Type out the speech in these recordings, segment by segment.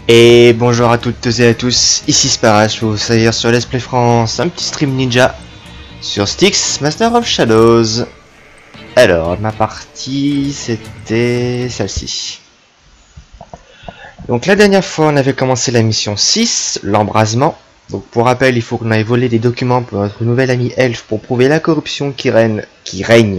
Et bonjour à toutes et à tous, ici Sparash, vous savez sur Let's Play France, un petit stream ninja sur Styx, Master of Shadows. Alors, ma partie, c'était celle-ci. Donc la dernière fois, on avait commencé la mission 6, l'embrasement. Donc pour rappel, il faut qu'on aille voler des documents pour notre nouvel ami elfe pour prouver la corruption qui règne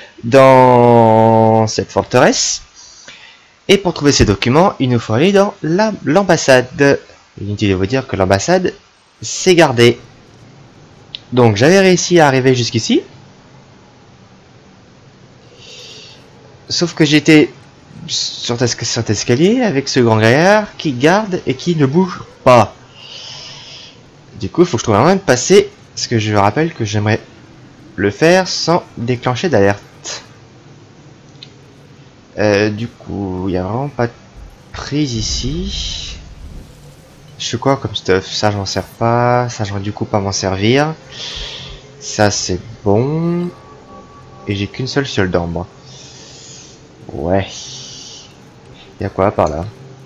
dans cette forteresse. Et pour trouver ces documents, il nous faut aller dans l'ambassade. Inutile de vous dire que l'ambassade, c'est gardé. Donc j'avais réussi à arriver jusqu'ici. Sauf que j'étais sur cet escalier avec ce grand gaillard qui garde et qui ne bouge pas. Du coup, il faut que je trouve un moyen de passer. Parce que je rappelle que j'aimerais le faire sans déclencher d'alerte. Du coup, il n'y a vraiment pas de prise ici. Je fais quoi comme stuff? Ça, j'en sers pas. Ça, j'aurais du coup pas m'en servir. Ça, c'est bon. Et j'ai qu'une seule fiole d'ambre. Ouais. Il y a quoi par là?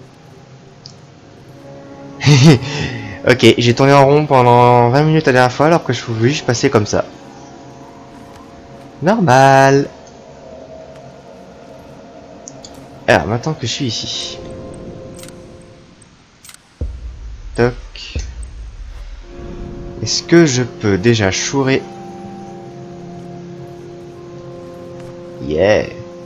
Ok, j'ai tourné en rond pendant 20 minutes la dernière fois alors que je pouvais juste passer comme ça. Normal. Alors, maintenant que je suis ici. Toc. Est-ce que je peux déjà chourer? Yeah.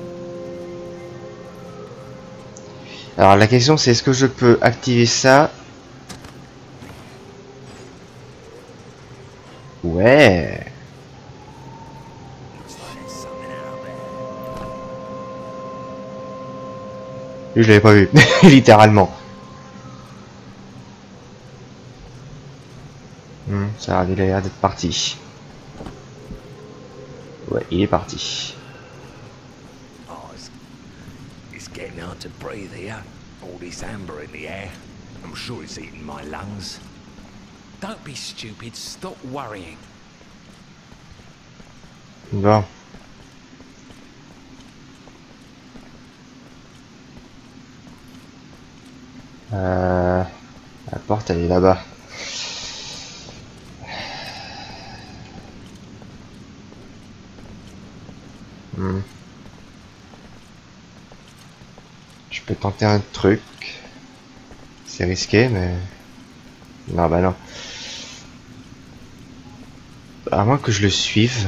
Alors la question c'est est-ce que je peux activer ça? Ouais. Je l'avais pas vu, littéralement. Ça il a l'air d'être parti. Ouais, il est parti. It's getting hard to breathe here. All this amber in the air. I'm sure it's eating my lungs. Don't be stupid. Stop worrying. Bon. La porte elle est là-bas. Je peux tenter un truc. C'est risqué, mais... Non, bah non. À moins que je le suive.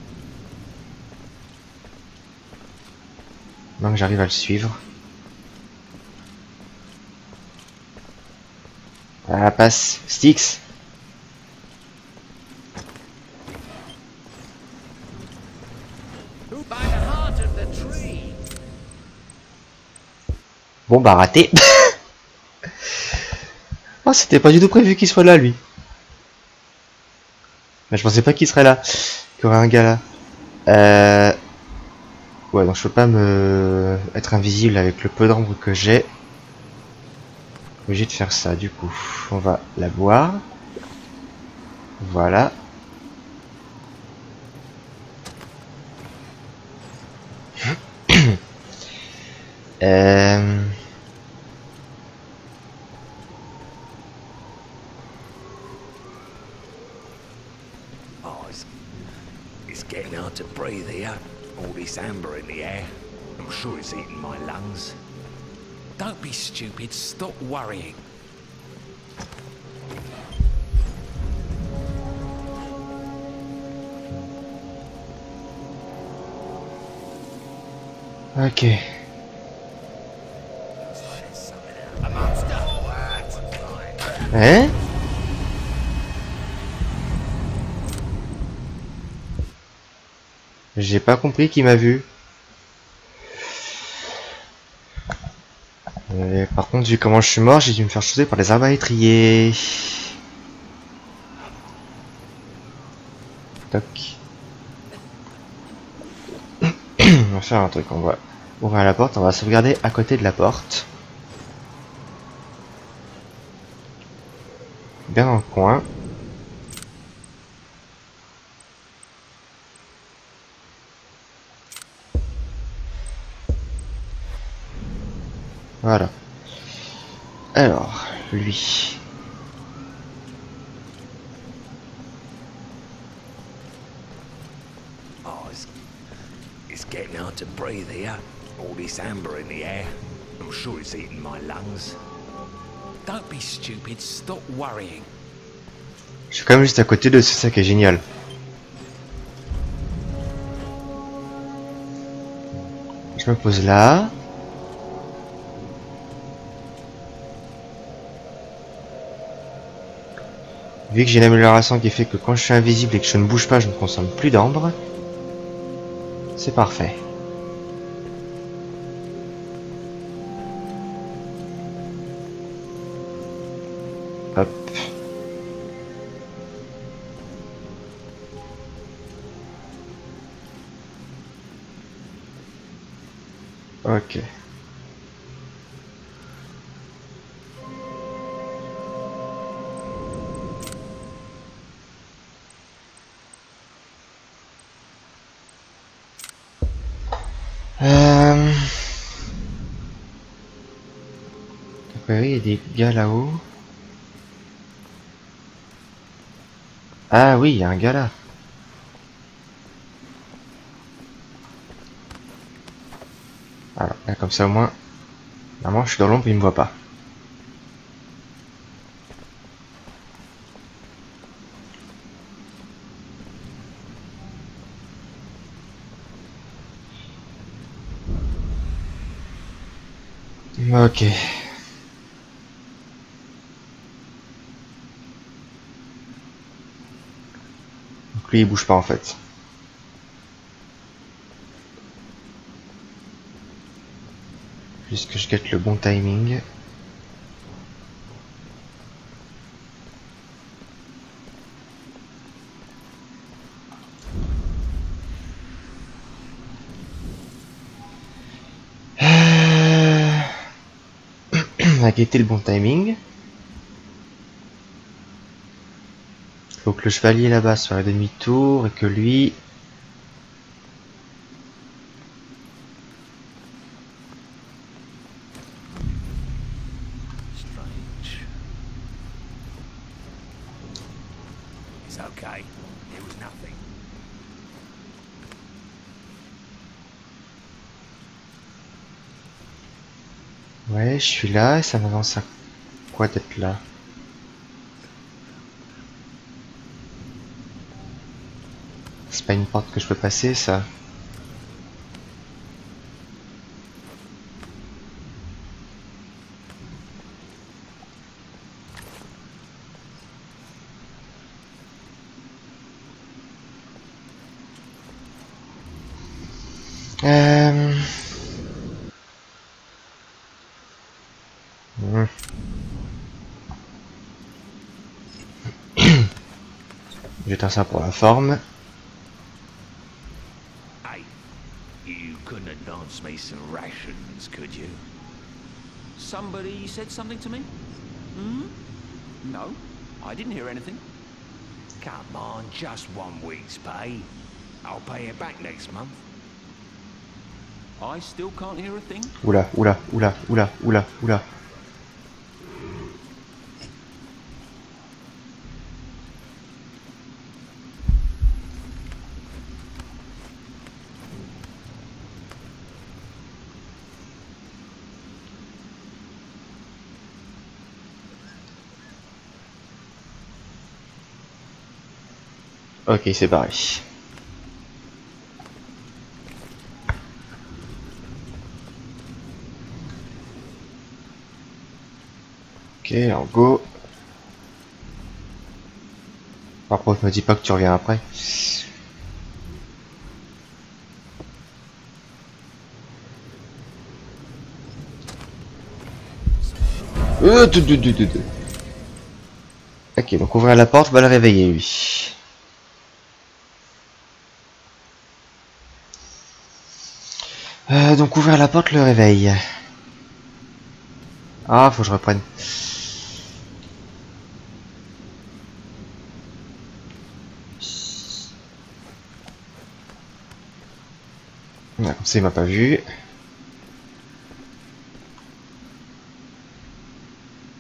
Non, que j'arrive à le suivre. Ah, passe. Styx. Bon, bah raté. Oh, c'était pas du tout prévu qu'il soit là, lui. Mais je pensais pas qu'il serait là. Qu'il y aurait un gars là. Ouais, donc je peux pas être invisible avec le peu d'ombre que j'ai. Obligé de faire ça, du coup. On va la boire. Voilà. It's getting hard to breathe here. All this amber in the air. I'm sure it's eating my lungs. Don't be stupid. Stop worrying. Ok. Hein? J'ai pas compris qui m'a vu. Par contre, vu comment je suis mort, j'ai dû me faire shooter par les arbalétriers. Toc. On va faire un truc, on va ouvrir la porte, on va sauvegarder à côté de la porte. Bien dans le coin. Voilà. Alors, lui. Oh, it's getting hard to breathe here. All this amber in the air. I'm sure it's eating my lungs. Don't be stupid, stop worrying. Je suis quand même juste à côté de, c'est ça qui est génial. Je me pose là. Vu que j'ai une amélioration qui fait que quand je suis invisible et que je ne bouge pas, je ne consomme plus d'ambre. C'est parfait. Hop. Ok. Oui, il y a des gars là-haut. Ah oui, il y a un gars là. Alors, là, comme ça au moins. Normalement, je suis dans l'ombre, il me voit pas. Ok. Donc lui, il bouge pas en fait. Juste que je guette le bon timing. On a guetté le bon timing. Faut que le chevalier là-bas soit à demi-tour et que lui... Strange. It's okay. It was nothing. Ouais, je suis là et ça m'avance à quoi d'être là? C'est pas une porte que je peux passer, ça? Hmm. J'éteins ça pour la forme. Hey, you couldn't advance me some rations, could you? Somebody said something to me? Hmm? No, I didn't hear anything. Come on, just 1 week's pay. I'll pay it back next month. I still can't hear a thing. Oula, oula, oula, oula, oula, oula. Ok, c'est barré. Ok, alors go. Par contre, me dis pas que tu reviens après. Ok, donc ouvrir la porte va le réveiller, lui. Donc ouvrir la porte le réveille. Ah, faut que je reprenne. Voilà, comme ça il m'a pas vu.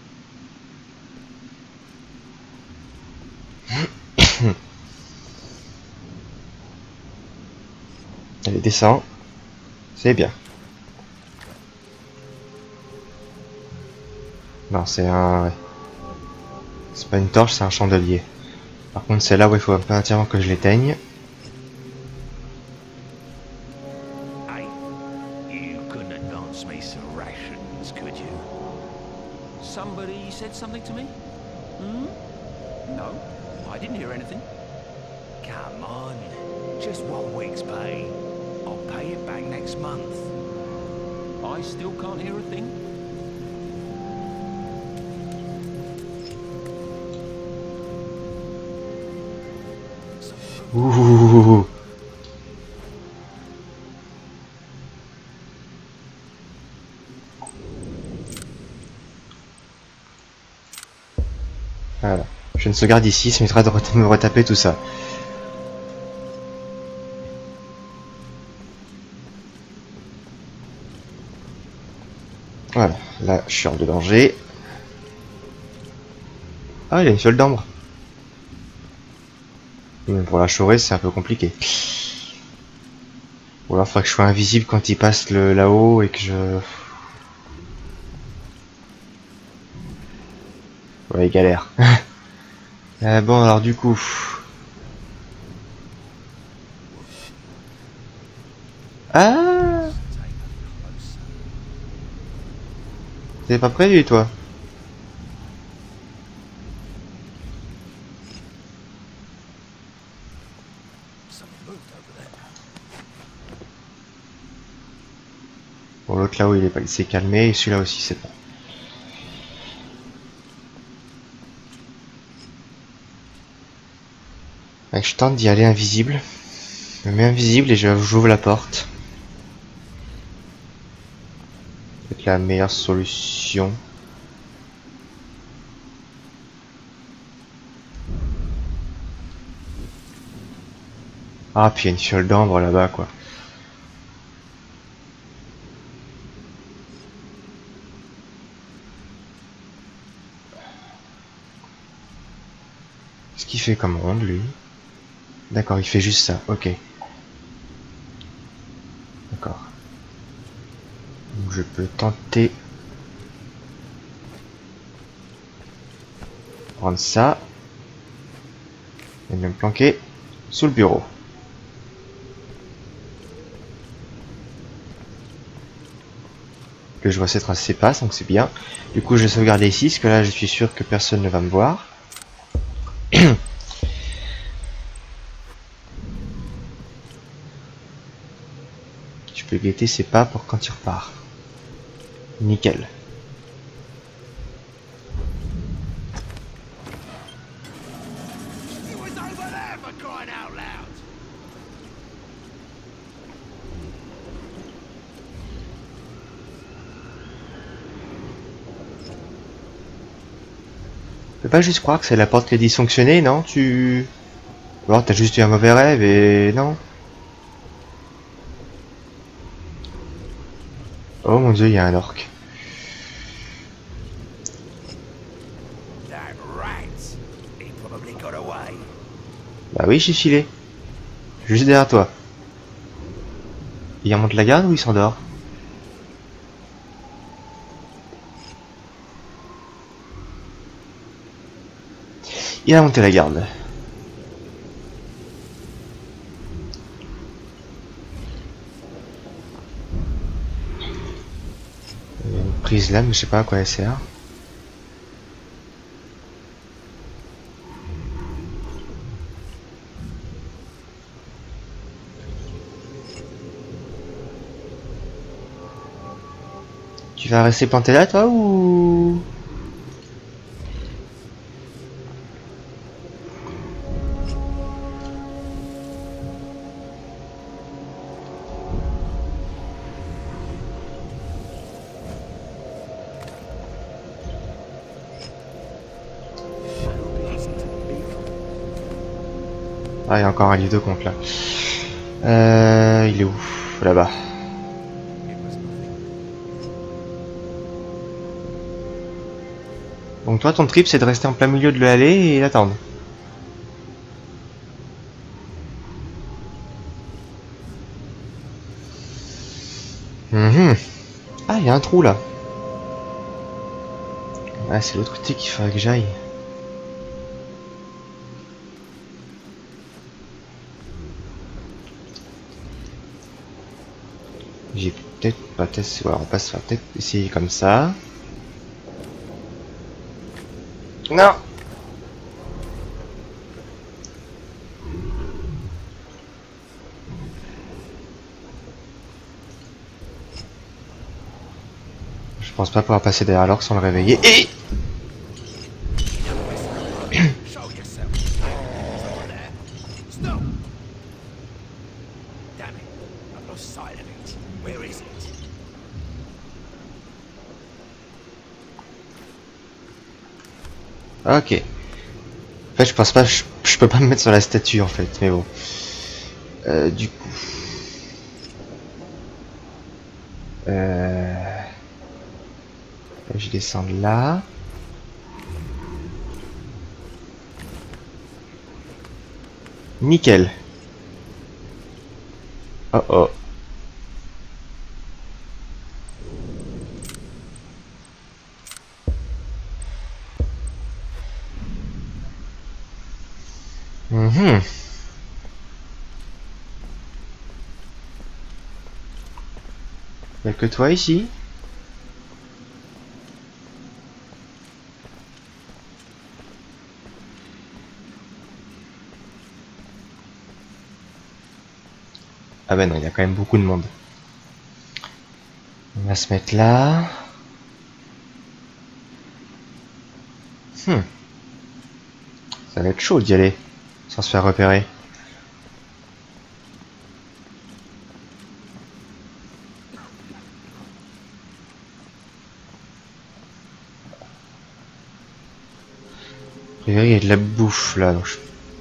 Allez, descends. C'est bien. Non, c'est un... ouais. C'est pas une torche, c'est un chandelier. Par contre, c'est là où il faut impérativement que je l'éteigne. Hey, you couldn't announce me some rations, could you? Somebody said something to me? Hmm? No, I didn't hear anything. Come on, just 1 week's pay. I'll pay it back next month. I still can't hear a thing. Ouh. Voilà. Je fais une sauvegarde ici, ça m'évitera de me retaper tout ça. Voilà, là je suis hors de danger. Ah, il y a une fiole d'ambre. Pour la chaurer, c'est un peu compliqué. Ou alors, il faudrait que je sois invisible quand il passe là-haut et que je... Ouais, il galère. Bon, alors du coup... Ah, t'es pas prévu, toi? Bon, l'autre là-haut, il s'est calmé, et celui-là aussi, c'est bon. Ouais, je tente d'y aller invisible. Je me mets invisible et j'ouvre la porte. C'est la meilleure solution. Ah, puis il y a une fiole d'ambre là-bas, quoi. Qu'est-ce qu'il fait comme ronde, lui? D'accord, il fait juste ça, ok. D'accord. Donc je peux tenter... prendre ça. Et de me planquer sous le bureau. Que je vois cette trace s'efface, donc c'est bien. Du coup je vais sauvegarder ici, parce que là je suis sûr que personne ne va me voir. Je peux guetter ses pas pour quand il repart. Nickel. It was over there for crying out loud. Tu peux pas juste croire que c'est la porte qui est dysfonctionnée, non? Ou alors t'as juste eu un mauvais rêve et... non? Oh mon dieu, il y a un orc. That rat, he probably got away. Bah oui, j'y filé. Juste derrière toi. Il remonte la garde ou il s'endort? Il a monté la garde. Il y a une prise là, mais je sais pas à quoi elle sert. Tu vas rester planté là, toi, ou... Ah, il y a encore un livre de compte là. Il est où? Là-bas. Donc toi, ton trip, c'est de rester en plein milieu de l'allée et l'attendre. Mhm. Ah, il y a un trou là. Ah, c'est l'autre côté qu'il faudrait que j'aille. J'ai peut-être pas testé. Voilà, on passe, va peut-être essayer comme ça. Non! Je pense pas pouvoir passer derrière l'orque sans le réveiller. Et Show yourself. Someone there. Stop. Damn it. I've lost sight of it. Where is it? ok. En fait, je pense pas, je peux pas me mettre sur la statue en fait, mais bon. Du coup. Je descends de là. Nickel. Oh oh. Mhm. Y'a que toi ici? Ah bah non, il y a quand même beaucoup de monde. On va se mettre là. Ça va être chaud d'y aller sans se faire repérer. A priori, il y a de la bouffe là, donc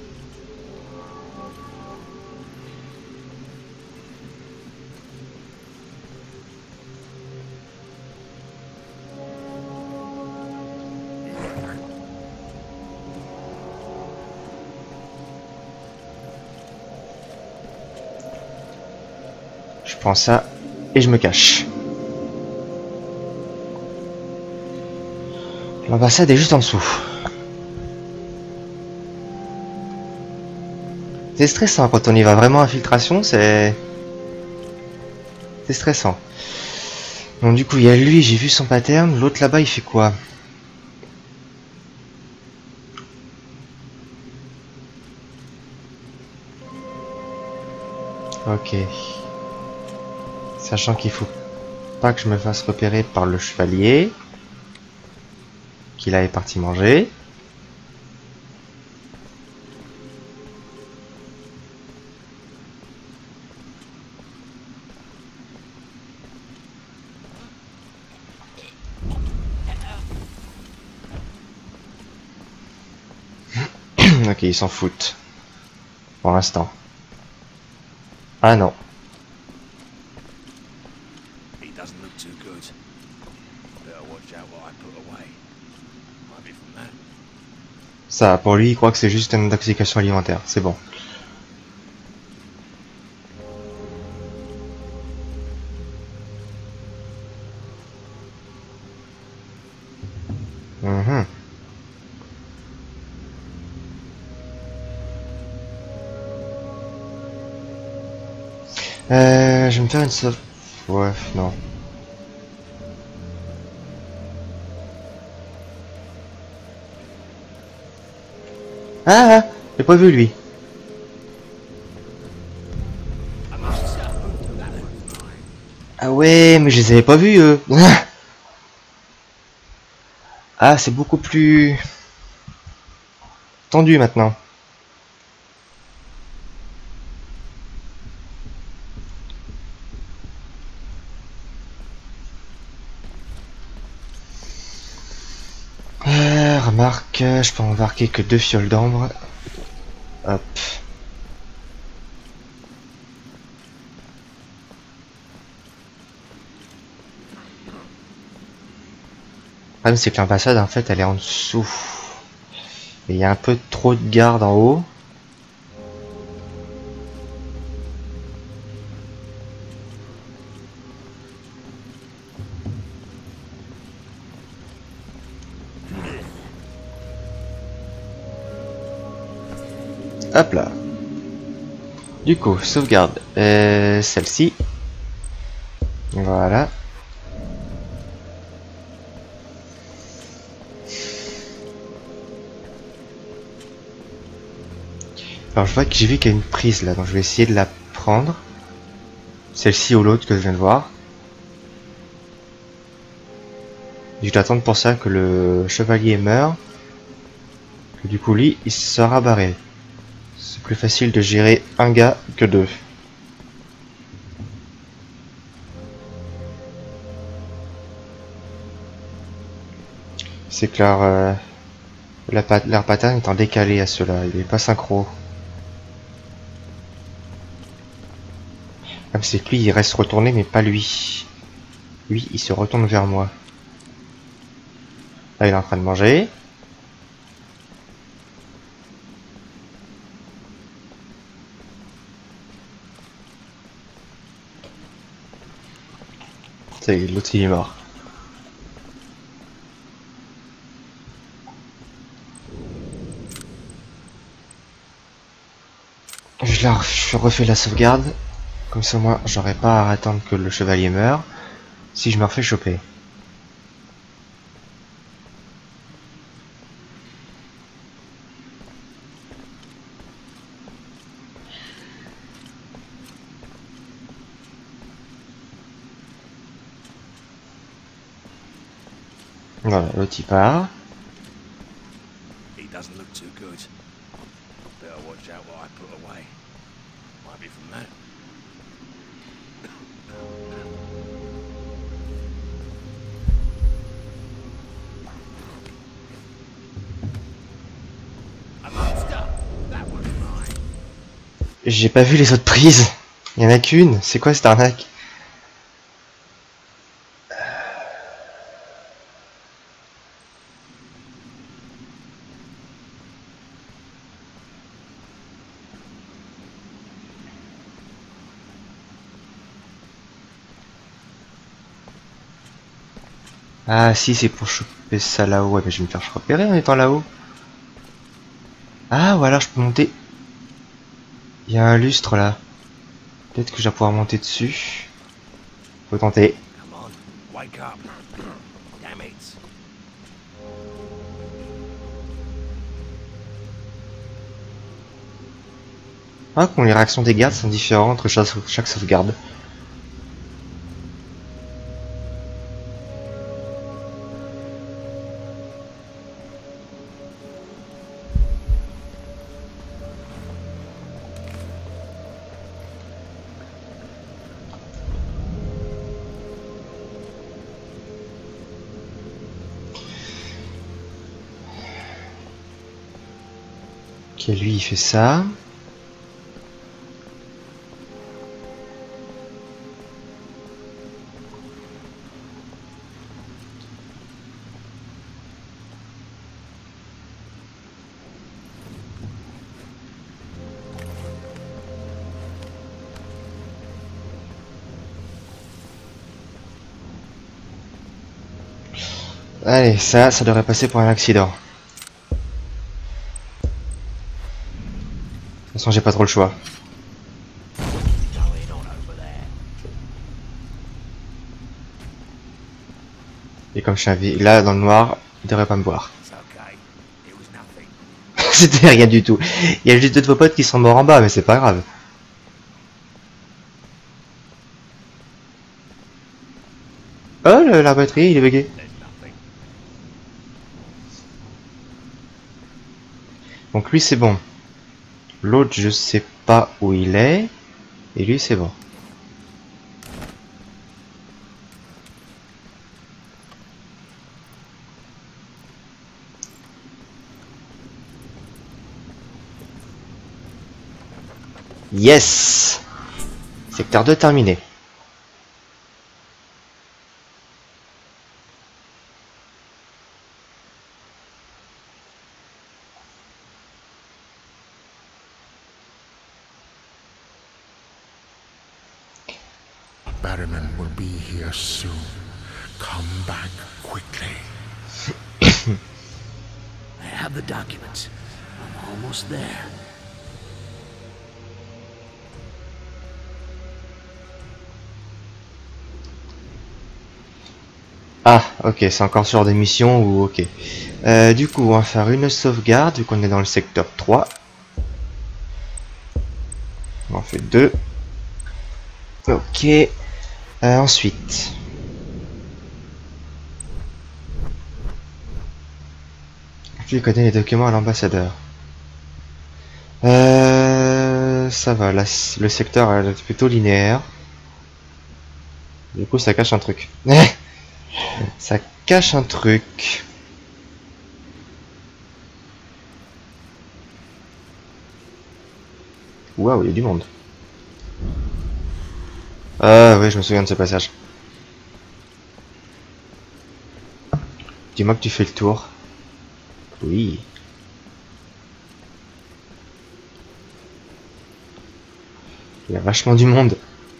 je prends ça et je me cache. L'ambassade est juste en dessous. C'est stressant quand on y va vraiment infiltration, c'est stressant. Donc du coup il y a lui, j'ai vu son pattern, l'autre là-bas il fait quoi? Ok. Sachant qu'il faut pas que je me fasse repérer par le chevalier. Qu'il est parti manger. Ok, ils s'en foutent. Pour l'instant. Ah non. He doesn't look too good. Better watch out what I put away. Might be from that. Ça, pour lui, il croit que c'est juste une intoxication alimentaire. C'est bon. Mhm. Je vais me faire une sauve. Ouais, non. Ah, j'ai pas vu lui. Ah ouais, mais je les avais pas vus eux. Ah, c'est beaucoup plus tendu maintenant. Remarque, je peux embarquer que 2 fioles d'ambre. Hop. Le problème c'est que l'ambassade en fait elle est en dessous. Et il y a un peu trop de garde en haut. Hop là. Du coup, sauvegarde celle-ci. Voilà. Alors je vois que j'ai vu qu'il y a une prise là, donc je vais essayer de la prendre. Celle-ci ou l'autre que je viens de voir. Je vais attendre pour ça que le chevalier meure. Que du coup lui, il sera barré. C'est plus facile de gérer un gars que deux. C'est que leur pattern est en décalé à ceux-là, il est pas synchro. Comme c'est que lui il reste retourné mais pas lui. Lui il se retourne vers moi. Là il est en train de manger. Ça y est, l'autre il est mort. Je refais la sauvegarde. Comme ça moi j'aurais pas à attendre que le chevalier meure. Si je me refais choper. Voilà, l'autre il part. He doesn't look too good. Better watch out what I put away. Might be from that. A monster! That was mine. J'ai pas vu les autres prises. Il y en a qu'une. C'est quoi cette arnaque? Ah si, c'est pour choper ça là-haut. Ouais, mais je vais me faire repérer en étant là-haut. Ah, ou alors je peux monter. Il y a un lustre là. Peut-être que je vais pouvoir monter dessus. Faut tenter. Come on, wake up. Damn it. Ah, les réactions des gardes sont différentes entre chaque sauvegarde. Ok, lui il fait ça. Allez, ça devrait passer pour un accident. De toute façon, j'ai pas trop le choix. Going on over there. Et comme je suis là dans le noir, il devrait pas me voir. It's okay. It was nothing. C'était rien du tout. Il y a juste deux de vos potes qui sont morts en bas, mais c'est pas grave. Oh, la batterie, il est bugué. There's nothing. Donc lui, c'est bon. L'autre, je sais pas où il est. Et lui, c'est bon. Yes! Secteur 2 terminé. Barryman will be here soon. Come back quickly. I have the documents. I'm almost there. Ok, c'est encore ce genre d'émission ou ok. Du coup, on va faire une sauvegarde vu qu'on est dans le secteur 3. On en fait 2. Ok. Ensuite. Tu connais les documents à l'ambassadeur. Ça va, là, le secteur est plutôt linéaire. Du coup, ça cache un truc. Ça cache un truc. Waouh, il y a du monde. Ah oui, je me souviens de ce passage. Dis-moi que tu fais le tour. Oui. Il y a vachement du monde.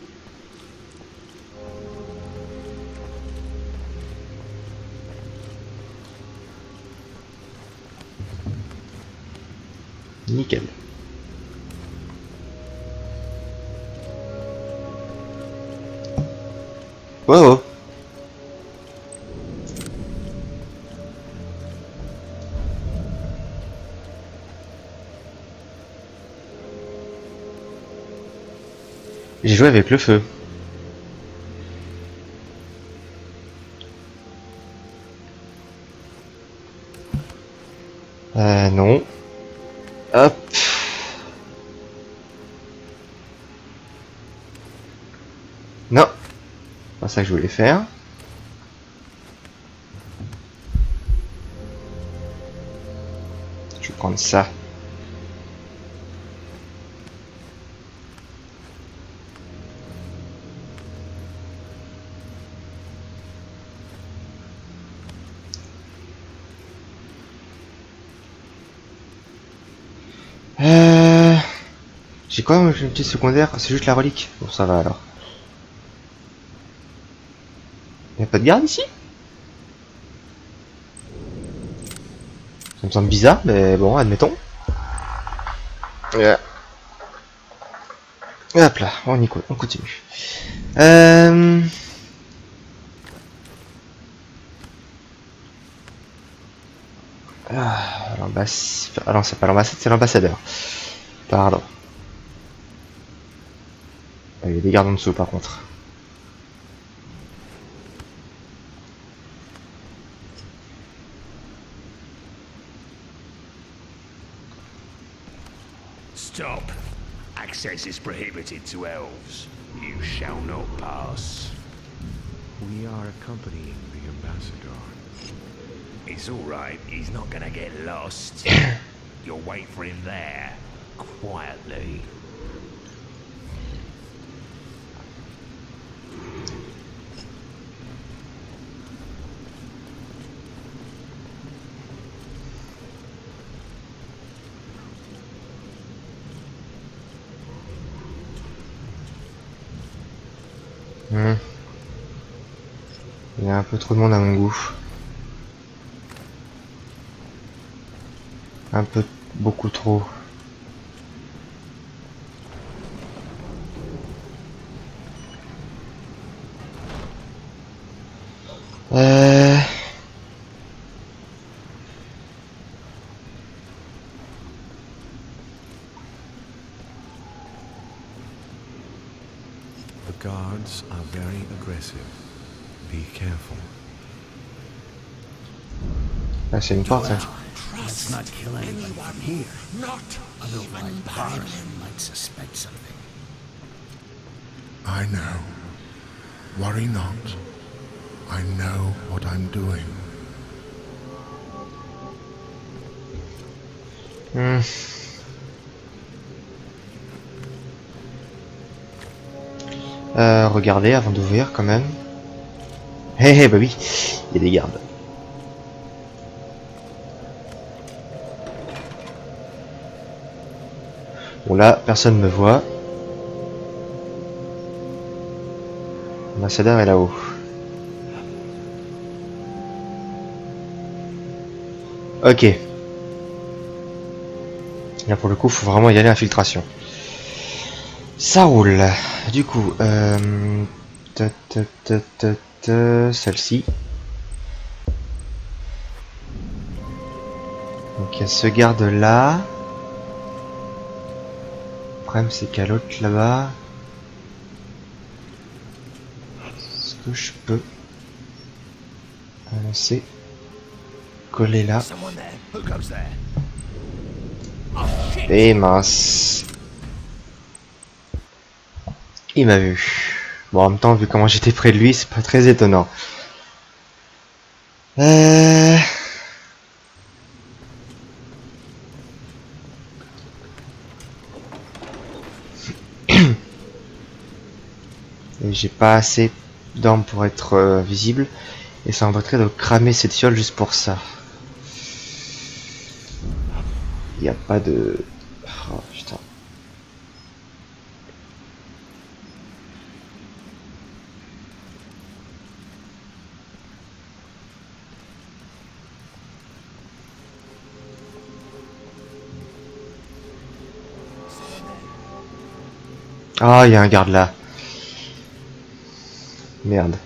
Nickel. Wow. J'ai joué avec le feu. Non. Hop. Non. Pas ça que je voulais faire. Je vais prendre ça. J'ai quoi une petite secondaire? C'est juste la relique. Bon, ça va alors. Y'a pas de garde ici? Ça me semble bizarre, mais bon, admettons. Hop là, on continue. L'ambassade. Ah non, c'est pas l'ambassade, c'est l'ambassadeur. Pardon. Il y a des gardes en dessous par contre. Stop. Access is prohibited to elves. You shall not pass. We are accompanying the ambassador. It's all right. He's not gonna get lost. You'll wait for him there, quietly. Il y a un peu trop de monde à mon goût. Un peu beaucoup trop. The guards are very aggressive. Be careful. Ah, c'est une porte, hein. Let's not kill anyone here. Not! Otherwise, Barman might suspect something. I know. Worry not. I know what I'm doing. Regardez avant d'ouvrir quand même. Bah oui, il y a des gardes. Bon là, personne me voit. L'ambassadeur est là-haut. Ok. Là pour le coup, faut vraiment y aller infiltration. Ça roule. Du coup, celle-ci. Donc il y a ce garde là. Le problème c'est qu'à l'autre là-bas. Est-ce que je peux avancer? Coller là. Someone there. Who goes there? Et mince. Il m'a vu. Bon, en même temps, vu comment j'étais près de lui, c'est pas très étonnant. Et j'ai pas assez d'armes pour être visible. Et ça m'embêterait de cramer cette fiole juste pour ça. Il n'y a pas de... Oh putain. Ah, il y a un garde là. Merde.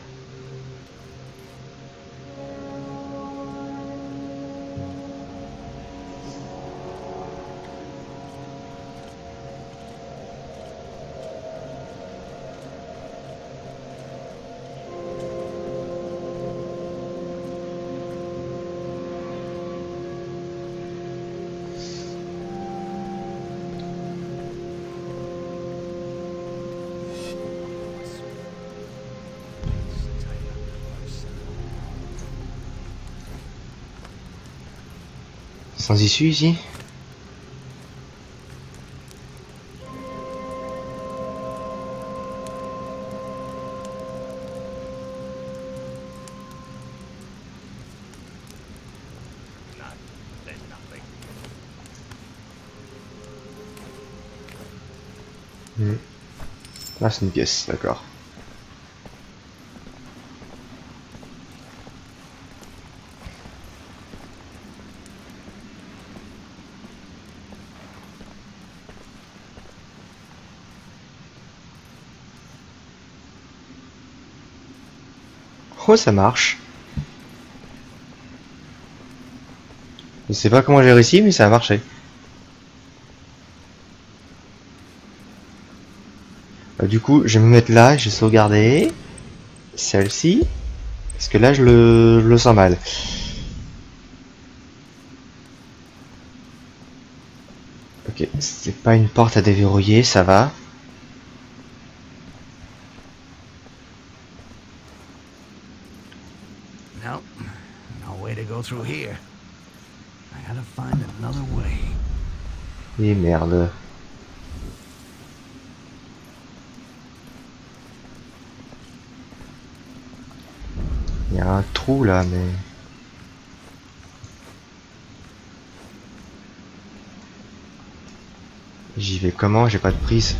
Sans issue ici? No, there's nothing. Là c'est une pièce, d'accord. Oh, ça marche. Je sais pas comment j'ai réussi, mais ça a marché. Du coup, je vais me mettre là, je vais sauvegarder celle-ci, parce que là, je le sens mal. Ok, c'est pas une porte à déverrouiller, ça va. No, no way to go through here. I gotta find another way. Et merde. Il y a un trou là, mais... J'y vais comment? J'ai pas de prise.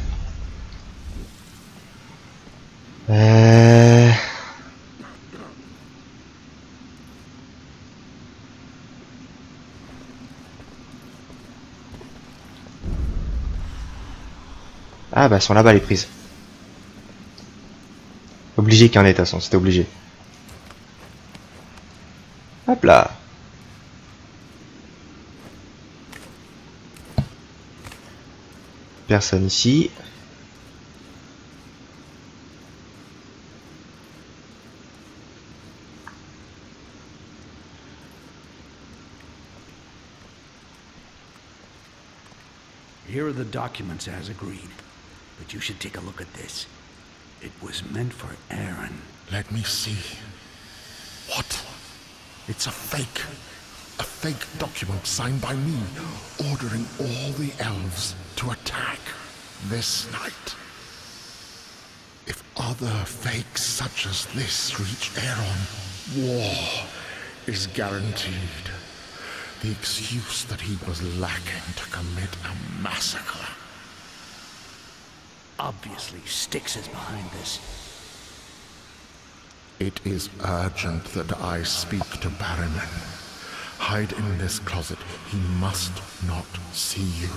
Ah bah elles sont là-bas les prises. Obligé qu'il y en ait de toute façon, c'était obligé. Hop là. Personne ici. Here are the documents as agreed. But you should take a look at this. It was meant for Aaron. Let me see. What? It's a fake. A fake document signed by me, ordering all the elves to attack this night. If other fakes such as this reach Aaron, war is guaranteed. The excuse that he was lacking to commit a massacre. Obviously, Styx is behind this. It is urgent that I speak to Barryman. Hide in this closet. He must not see you.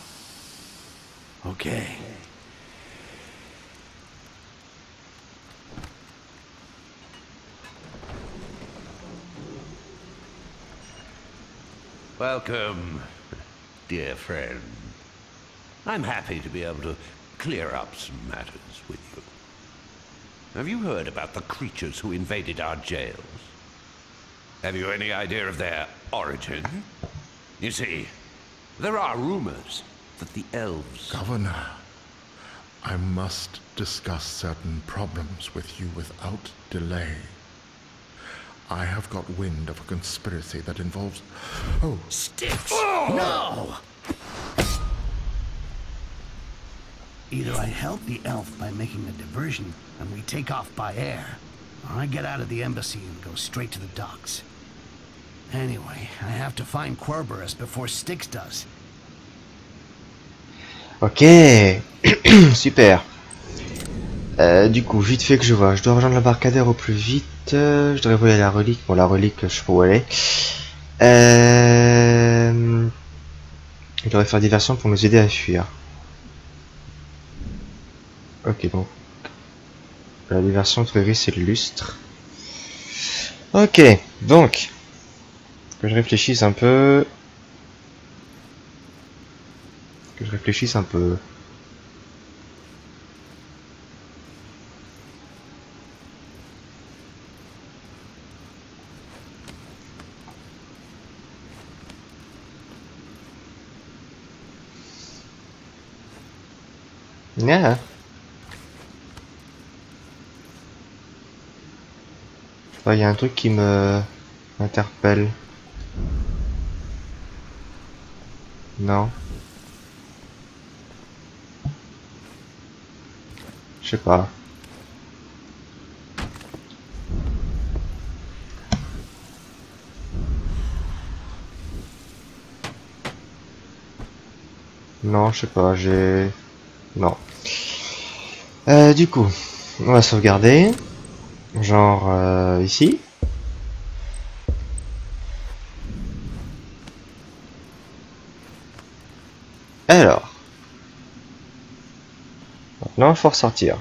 Okay. Welcome, dear friend. I'm happy to be able to clear up some matters with you. Have you heard about the creatures who invaded our jails? Have you any idea of their origin? You see, there are rumors that the elves... Governor, I must discuss certain problems with you without delay. I have got wind of a conspiracy that involves... Oh, Styx! No! Either I help the elf by making a diversion and we take off by air, or I get out of the embassy and go straight to the docks. Anyway, I have to find Querberus before Styx does. Ok, super. Du coup, vite fait que je vois, je dois rejoindre l'embarcadère au plus vite. Je devrais voler à la relique. Bon, la relique, je sais pas où elle est. Je devrais faire diversion pour nous aider à fuir. Ok, bon. La diversion, priori, c'est le lustre. Ok, donc. Que je réfléchisse un peu. Yeah. Il y a un truc qui me interpelle. Non. Je sais pas. Non, je sais pas, j'ai... Non. Du coup, on va sauvegarder. Genre ici. Alors. Maintenant, il faut ressortir.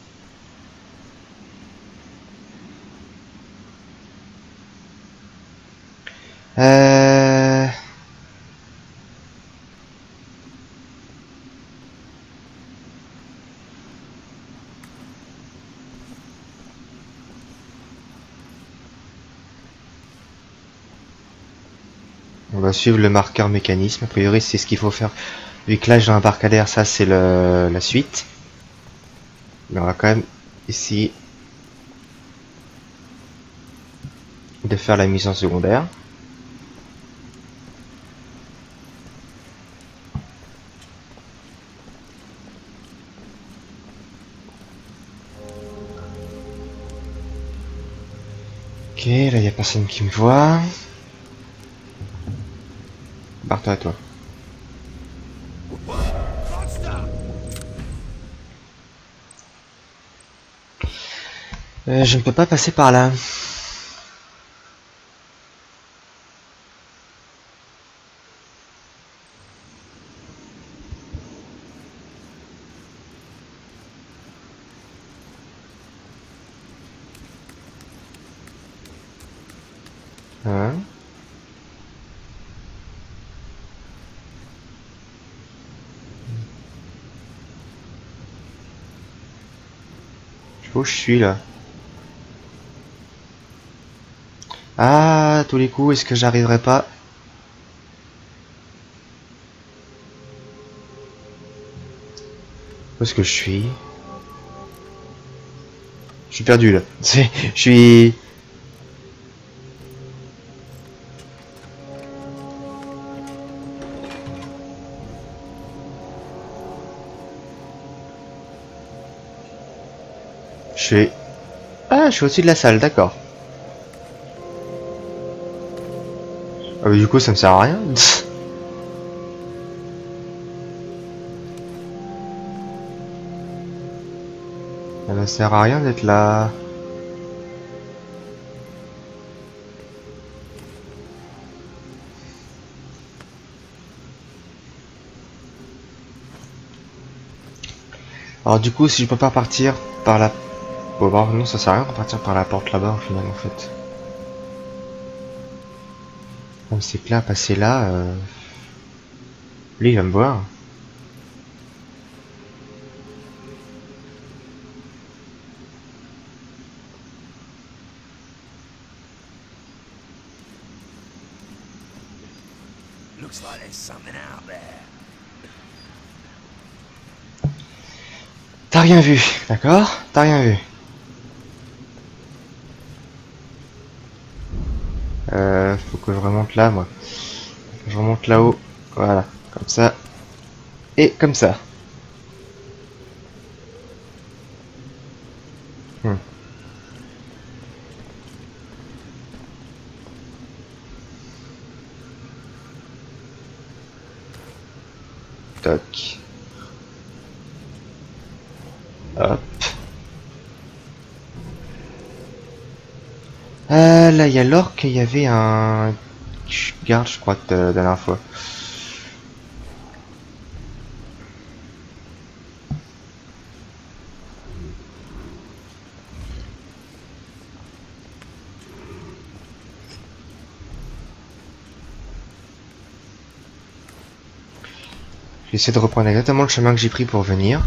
On va suivre le marqueur mécanisme. A priori, c'est ce qu'il faut faire. Vu que là, j'ai un embarcadère, ça c'est la suite. Mais on va quand même essayer de faire la mission secondaire. Ok, là il n'y a personne qui me voit. Barre-toi à toi. Je ne peux pas passer par là. Hein? Où je suis là? Ah, à tous les coups, est-ce que j'arriverai pas? Où est-ce que je suis? Je suis perdu là. Je suis... Ah, je suis au-dessus de la salle, d'accord. Ah, mais du coup, ça me sert à rien. Ça me sert à rien d'être là. Alors du coup, si je peux pas partir par la... Bon, bah, non, ça sert à rien de partir par la porte là-bas au final en fait. Comme c'est que là, passer là, lui il va me voir. Looks like there's something out there. T'as rien vu, d'accord? T'as rien vu. Faut que je remonte là, moi. Je remonte là-haut. Voilà, comme ça. Et comme ça. Toc. Hop. Là, il y a l'orque, il y avait un garde, je crois, de la dernière fois. J'essaie de reprendre exactement le chemin que j'ai pris pour venir.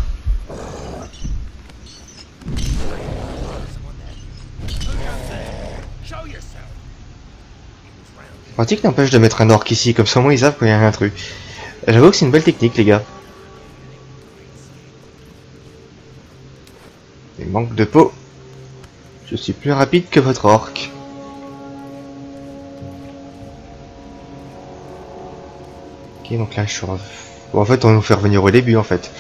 Pratique n'empêche de mettre un orc ici, comme ça au moins ils savent qu'il y a un truc. J'avoue que c'est une belle technique, les gars. Il manque de peau. Je suis plus rapide que votre orc. Ok, donc là je suis... Bon, en fait, on va nous faire revenir au début, en fait.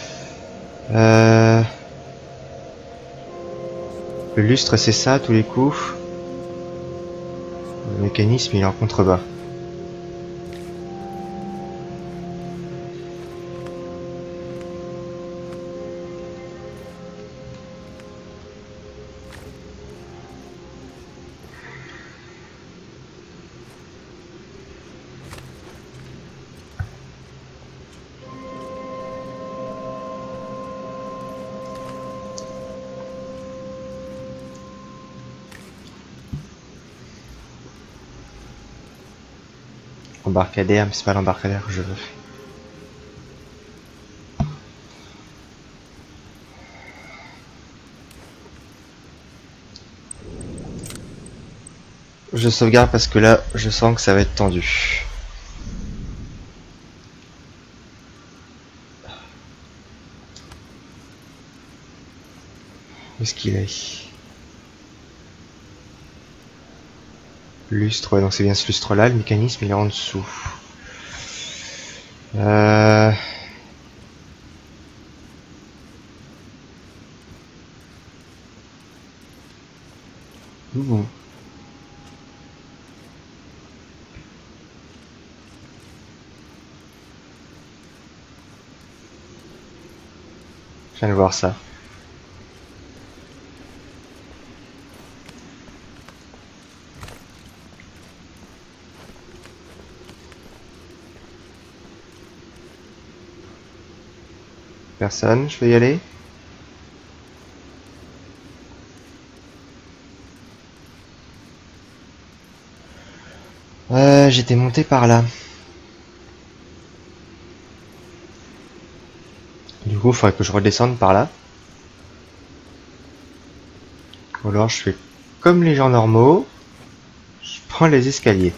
Le lustre, c'est ça, à tous les coups. Le mécanisme, il est en contrebas. Embarcadère, mais c'est pas l'embarcadère que je veux. Je sauvegarde parce que là, je sens que ça va être tendu. Où est-ce qu'il est? Lustre, ouais, donc c'est bien ce lustre là, le mécanisme il est en dessous. Ouh. Je viens de voir ça. Personne, je peux y aller? J'étais monté par là. Du coup, il faudrait que je redescende par là. Ou alors je fais comme les gens normaux. Je prends les escaliers.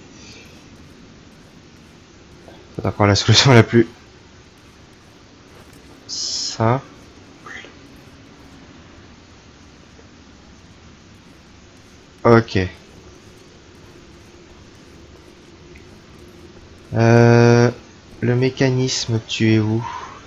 C'est encore la solution la plus simple. Ok. Le mécanisme, tu es où?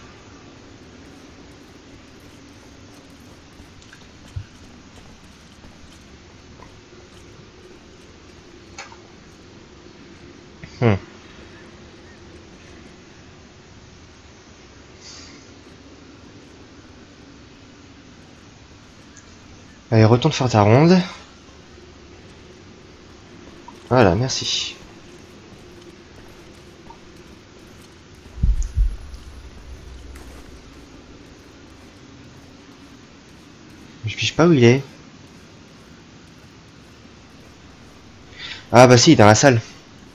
Allez, retourne faire ta ronde. Voilà, merci. Je piche pas où il est. Ah bah si, dans la salle.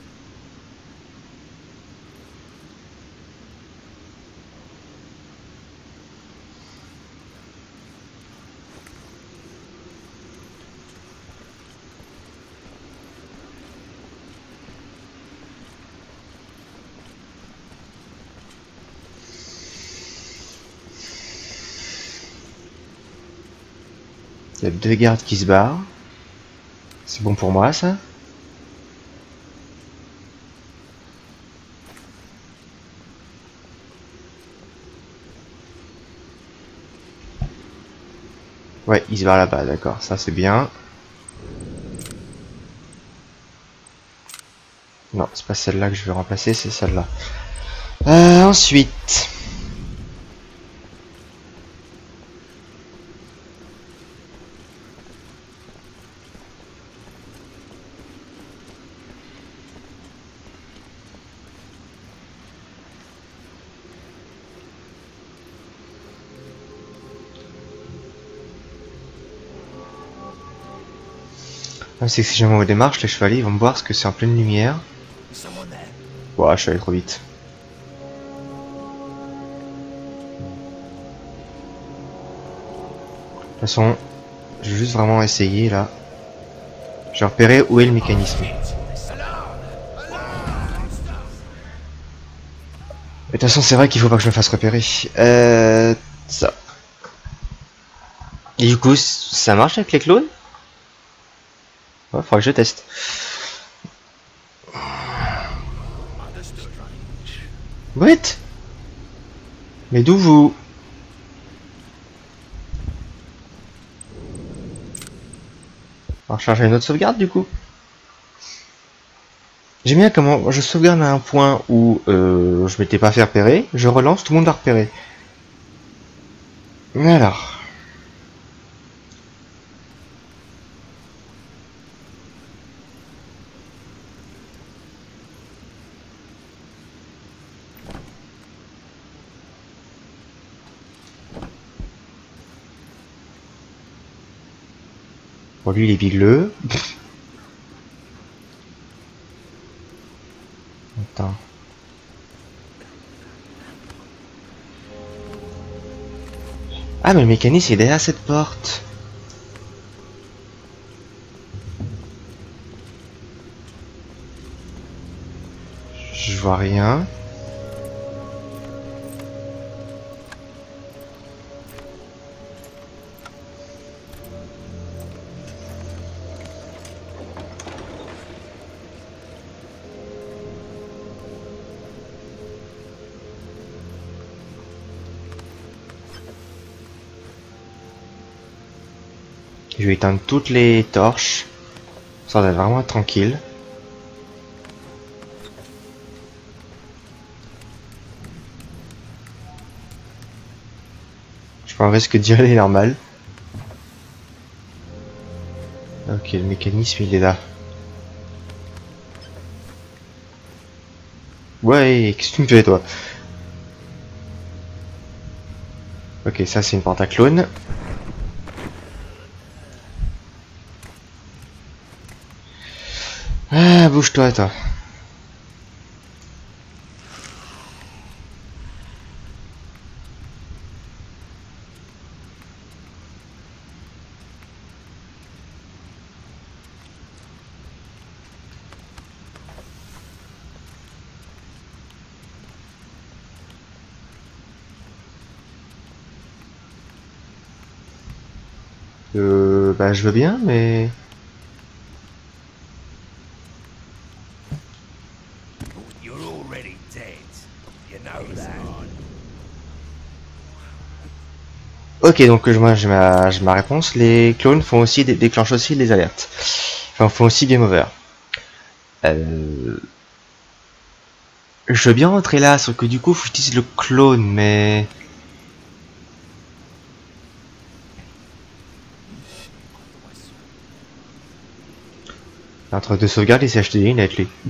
Il y a 2 gardes qui se barrent. C'est bon pour moi ça. Ouais, il se barre là-bas, d'accord, ça c'est bien. Non, c'est pas celle-là que je vais remplacer, c'est celle-là. Ensuite... c'est que si jamais on démarche, les chevaliers ils vont me voir parce que c'est en pleine lumière. Ouah, je suis allé trop vite. De toute façon, je vais juste vraiment essayer là. Je vais repérer où est le mécanisme. De toute façon, c'est vrai qu'il faut pas que je me fasse repérer. Ça. Et du coup, ça marche avec les clones? Ouais, faudra que je teste. What? Mais d'où vous? On va recharger une autre sauvegarde du coup. J'aime bien comment je sauvegarde à un point où je m'étais pas fait repérer, je relance, tout le monde a repéré. Alors. Bon, lui il est bigleux. Attends. Ah mais le mécanisme il est derrière cette porte. Je vois rien. Je vais éteindre toutes les torches. Ça va vraiment être tranquille. Je prends un risque d'y aller normal. Ok, le mécanisme il est là. Ouais, qu'est-ce que tu me fais toi? Ok, ça c'est une pentaclone. Ah, bouge-toi, toi. Bah je veux bien, mais... Ok, donc moi j'ai ma réponse. Les clones font aussi déclenchent aussi les alertes. Enfin, font aussi game over. Je veux bien rentrer là, sauf que du coup, faut que j'utilise le clone, mais... Entre deux sauvegardes, il s'est acheté une avec lui.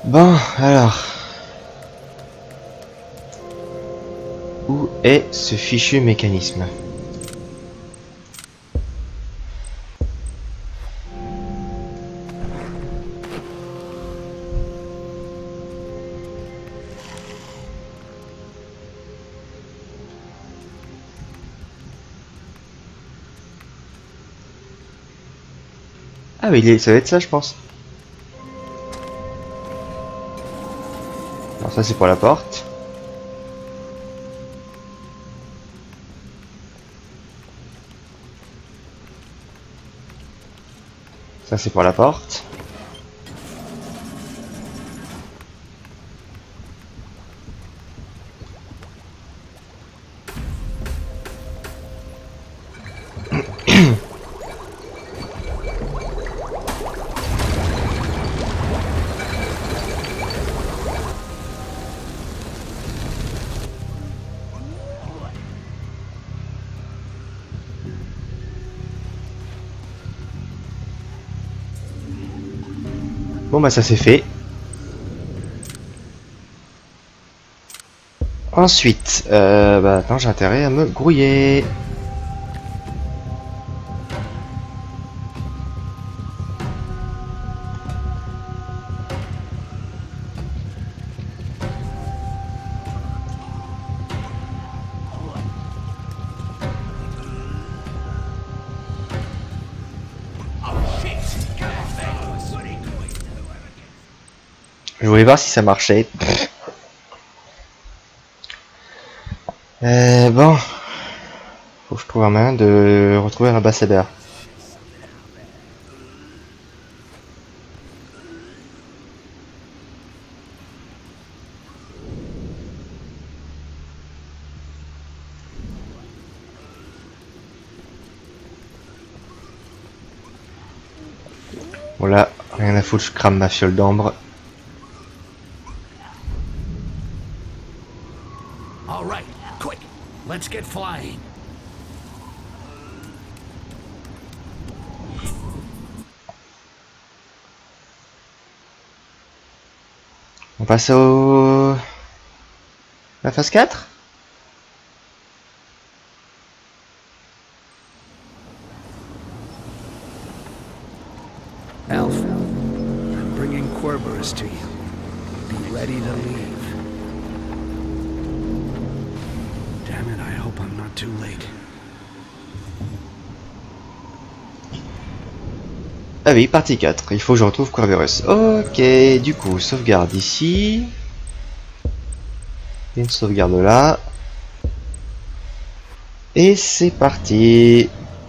Bon, alors. Où est ce fichu mécanisme? Ah oui, ça va être ça, je pense. Alors ça c'est pour la porte. Ça c'est pour la porte. Bon bah ça c'est fait. Ensuite, bah attends, j'ai intérêt à me grouiller. Je voulais voir si ça marchait. Bon, faut que je trouve un moyen de retrouver un ambassadeur. Voilà, rien à foutre, je crame ma fiole d'ambre. All right, quick, let's get flying. On passe au... la phase 4 ? Elf, I'm bringing Querberus to you. Be ready to leave. Damn it, I hope I'm not too late. Ah oui, partie 4, il faut que je retrouve Querberus. Ok, du coup, sauvegarde ici. Une sauvegarde là. Et c'est parti.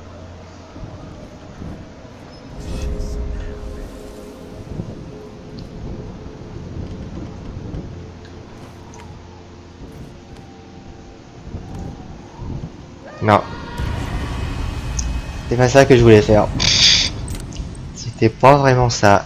Non. C'est pas ça que je voulais faire. C'était pas vraiment ça.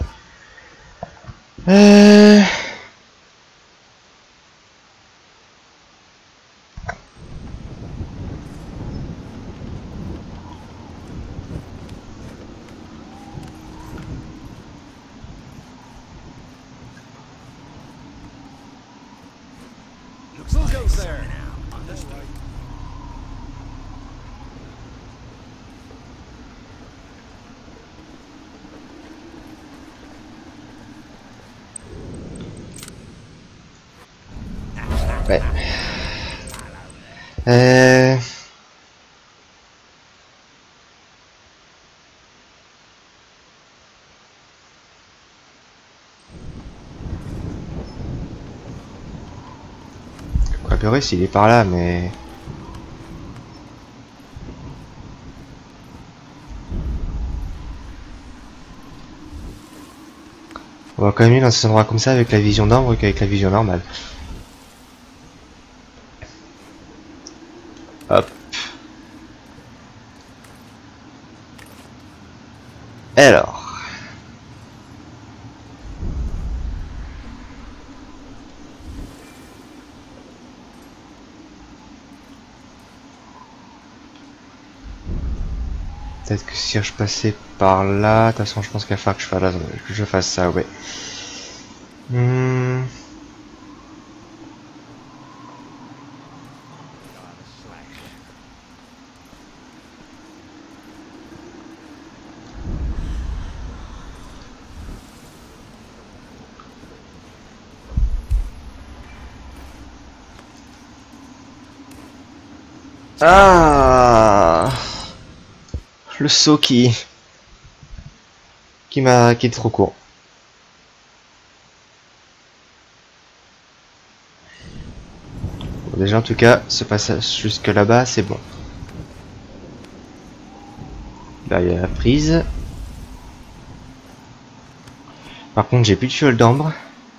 Ouais. Querberus, il est par là, mais... on va quand même mieux dans cet endroit comme ça avec la vision d'ombre qu'avec la vision normale. Hop. Alors. Peut-être que si je passais par là, de toute façon je pense qu'il va falloir que je fasse ça, ouais. Hmm. Ah, le saut qui est trop court. Bon, déjà en tout cas, ce passage jusque là-bas, c'est bon. Là, il y a la prise. Par contre, j'ai plus de fiole d'ambre.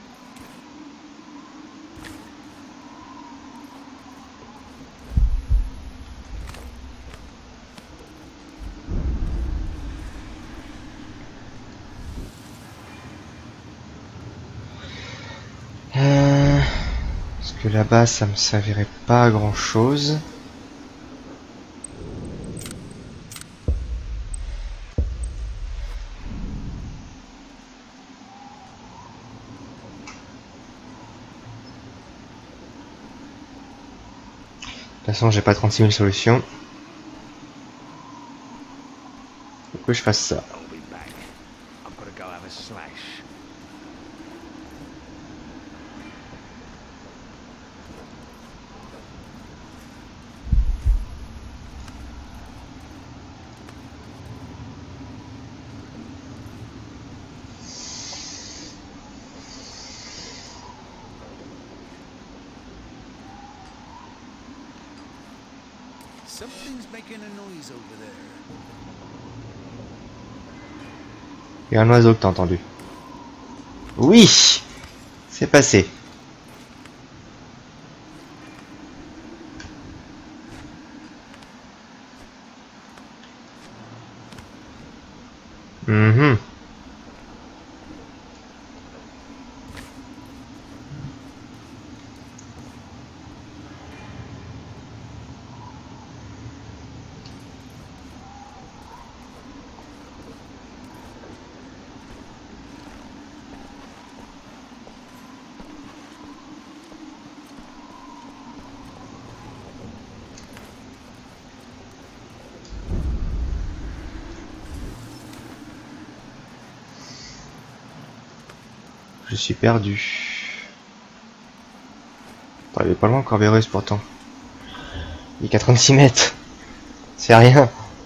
Parce que là-bas, ça me servirait pas à grand chose. De toute façon, j'ai pas 36 000 solutions. Faut que je fasse ça. I'll be back. I've got to go have a slash. Something's making a noise over there. Il y a un oiseau que t'as entendu. Oui, c'est passé. Mhm. Je suis perdu. Attends, il est pas loin Corbereuse pourtant. Il est qu'à 36 mètres. C'est rien.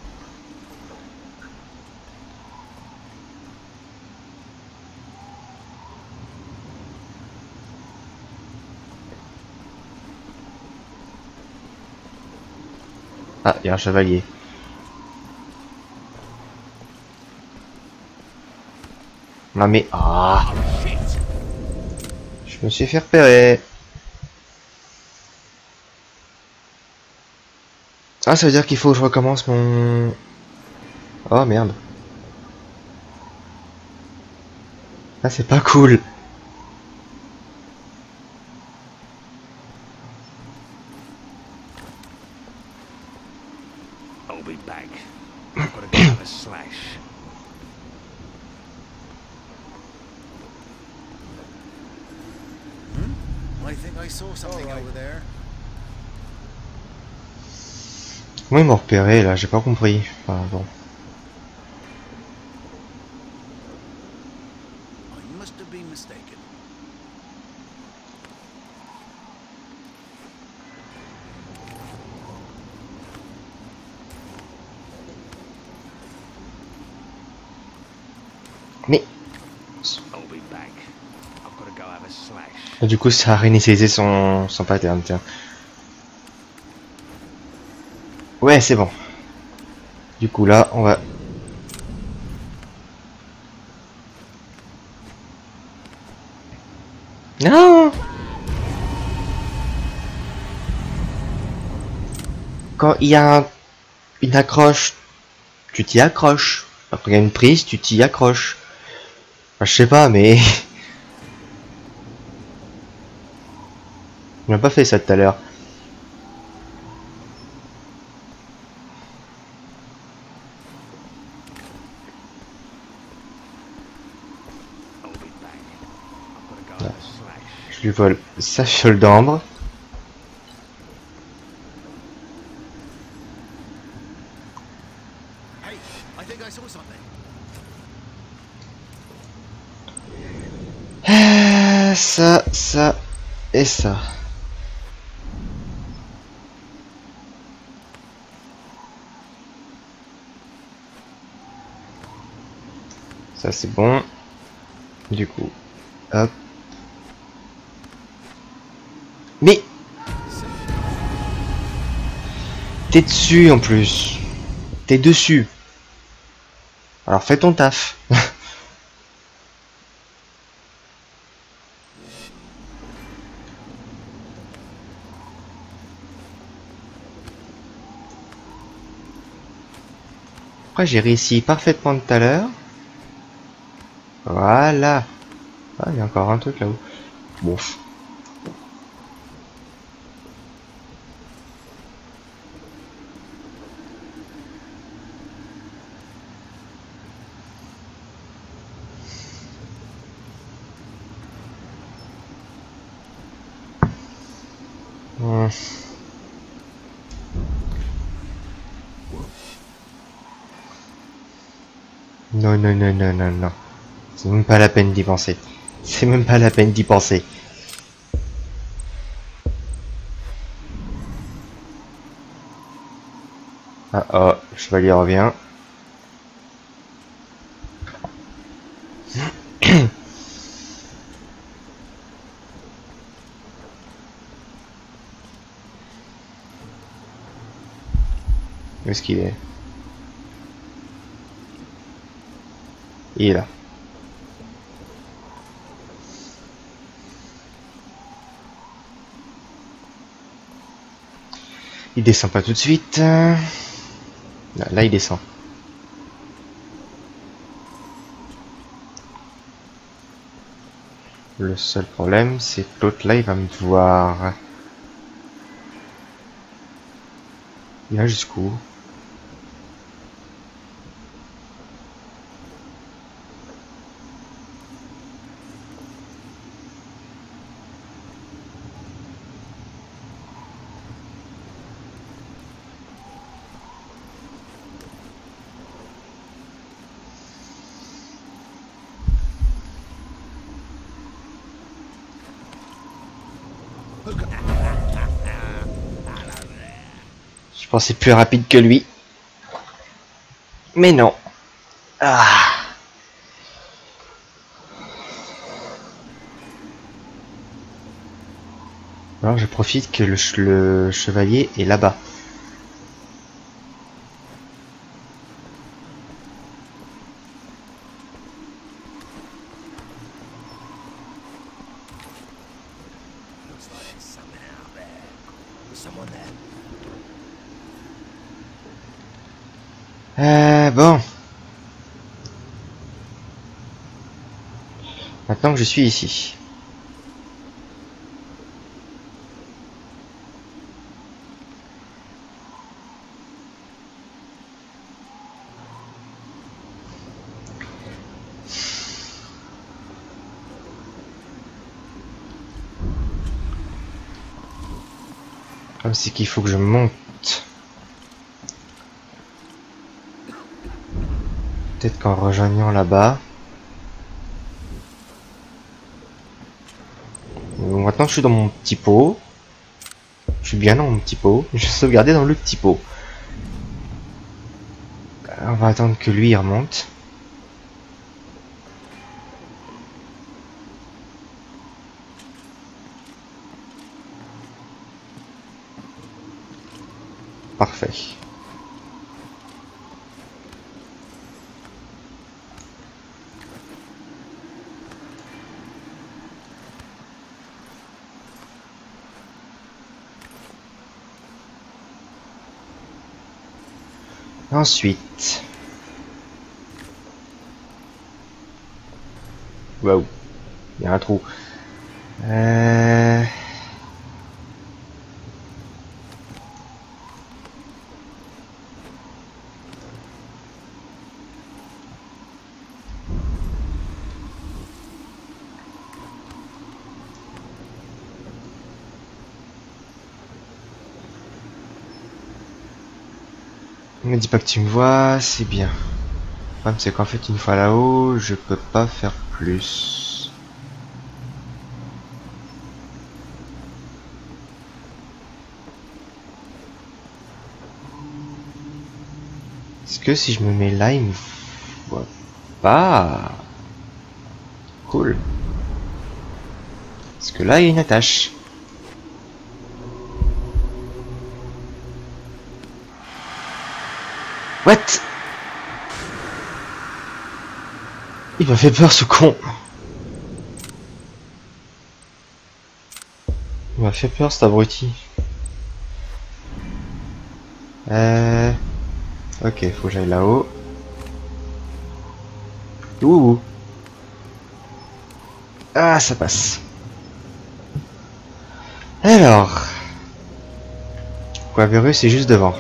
Ah, il y a un chevalier. Non mais... Ah, je me suis fait repérer. Ah, ça veut dire qu'il faut que je recommence mon... Oh merde. Ah, c'est pas cool. I'll be back. I've got to go have a slash. I think I saw something over there. Comment ils m'ont repéré là? J'ai pas compris. Enfin bon. I must have been mistaken. Mais... I'll be back. I've got to go have a slash. Du coup, ça a réinitialisé son pattern, tiens. Ouais, c'est bon. Du coup, là, on va... Non! Quand il y a une accroche, tu t'y accroches. Après, il y a une prise, tu t'y accroches. Enfin, je sais pas, mais... On n'a pas fait ça tout à l'heure. Je lui vole sa fiole d'ambre. Hey, I think I saw something. Ça et ça. Ça c'est bon. Du coup, hop. Mais t'es dessus en plus. T'es dessus. Alors fais ton taf. Après j'ai réussi parfaitement tout à l'heure. Voilà. Ah, il y a encore un truc là-haut. Bon. Non, non, non, non, non, non. C'est même pas la peine d'y penser. C'est même pas la peine d'y penser. Ah oh, le chevalier revient. Où est-ce qu'il est? Il est là. Il descend pas tout de suite. Là, il descend. Le seul problème, c'est que l'autre là, il va me voir. Il va jusqu'où? Je pensais plus rapide que lui. Mais non. Ah. Alors je profite que le chevalier est là-bas. Bon. Maintenant que je suis ici. Comme c'est qu'il faut que je monte. Peut-être qu'en rejoignant là-bas. Maintenant je suis dans mon petit pot. Je suis bien dans mon petit pot. Je vais sauvegarder dans le petit pot. On va attendre que lui il remonte. Parfait. Ensuite. Waouh. Il y a un trou. Me dis pas que tu me vois, c'est bien. Le problème c'est qu'en fait une fois là-haut, je peux pas faire plus. Est-ce que si je me mets là, il me voit pas? Cool. Parce que là, il y a une attache. What? Il m'a fait peur, ce con. Il m'a fait peur, cet abruti. Ok, faut que j'aille là-haut. Ouh. Ah, ça passe. Alors. Quoi, verru, c'est juste devant.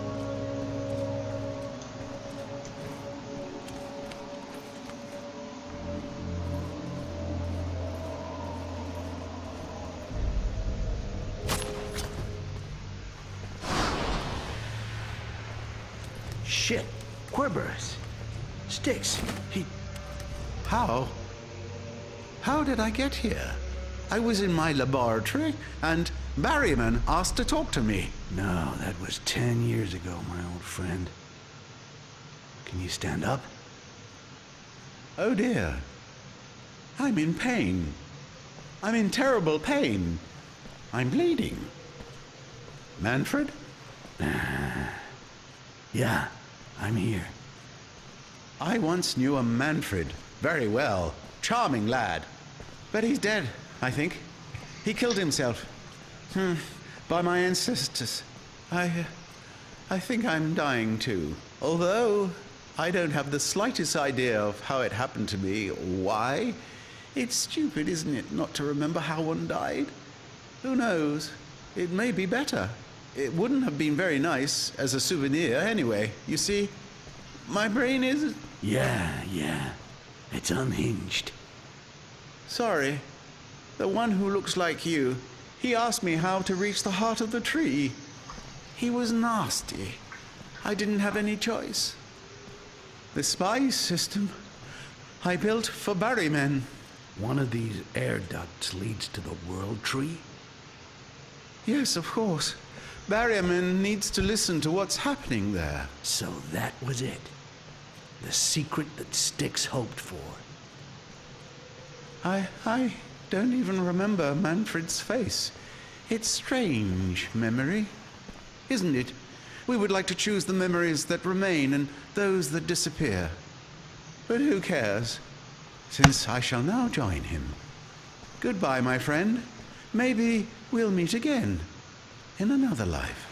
Shit. Querberus. Styx. He... How? How did I get here? I was in my laboratory, and Barryman asked to talk to me. No, that was 10 years ago, my old friend. Can you stand up? Oh dear. I'm in pain. I'm in terrible pain. I'm bleeding. Manfred? Yeah, I'm here. I once knew a Manfred very well. Charming lad. But he's dead, I think. He killed himself. By my ancestors. I think I'm dying too. Although I don't have the slightest idea of how it happened to me or why. It's stupid, isn't it, not to remember how one died? Who knows? It may be better. It wouldn't have been very nice as a souvenir anyway. You see, my brain is... Yeah. It's unhinged. Sorry. The one who looks like you, he asked me how to reach the heart of the tree. He was nasty. I didn't have any choice. The spy system I built for Barrymen. One of these air ducts leads to the World Tree? Yes, of course. Barryman needs to listen to what's happening there. So that was it. The secret that Styx hoped for. I don't even remember Manfred's face. It's strange memory, isn't it? We would like to choose the memories that remain and those that disappear. But who cares, since I shall now join him. Goodbye, my friend. Maybe we'll meet again in another life.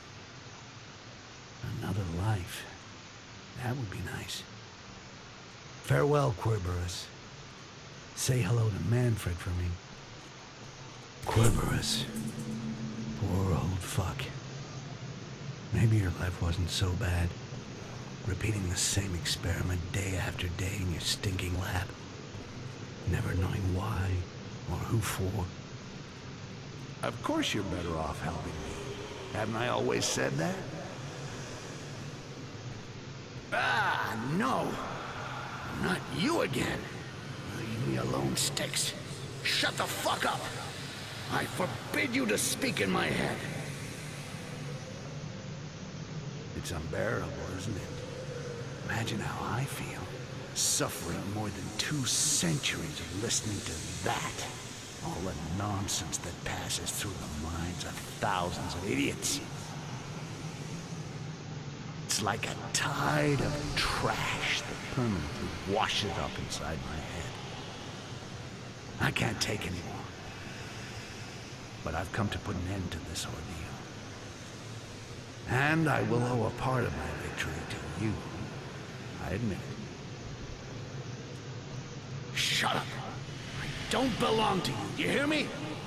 Another life. That would be nice. Farewell, Querberus. Say hello to Manfred for me. Querberus. Poor old fuck. Maybe your life wasn't so bad. Repeating the same experiment day after day in your stinking lab. Never knowing why or who for. Of course you're better off helping me. Haven't I always said that? Ah, no. Not you again. Leave me alone, Styx. Shut the fuck up. I forbid you to speak in my head. It's unbearable, isn't it? Imagine how I feel, suffering more than 2 centuries of listening to that. All the nonsense that passes through the minds of thousands of idiots. It's like a tide of trash that permanently washes up inside my head. I can't take anymore. But I've come to put an end to this ordeal. And I will owe a part of my victory to you. I admit it. Shut up! I don't belong to you, do you hear me?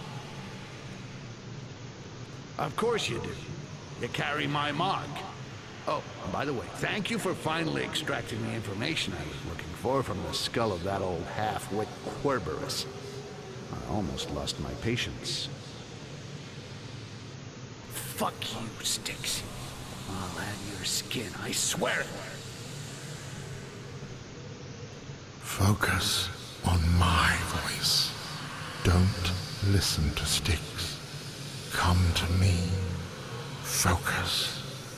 Of course you do. You carry my mark. Oh, by the way, thank you for finally extracting the information I was looking for from the skull of that old half-wit Querberus. I almost lost my patience. Fuck you, Styx. I'll have your skin, I swear it. Focus on my voice. Don't listen to Styx. Come to me. Focus.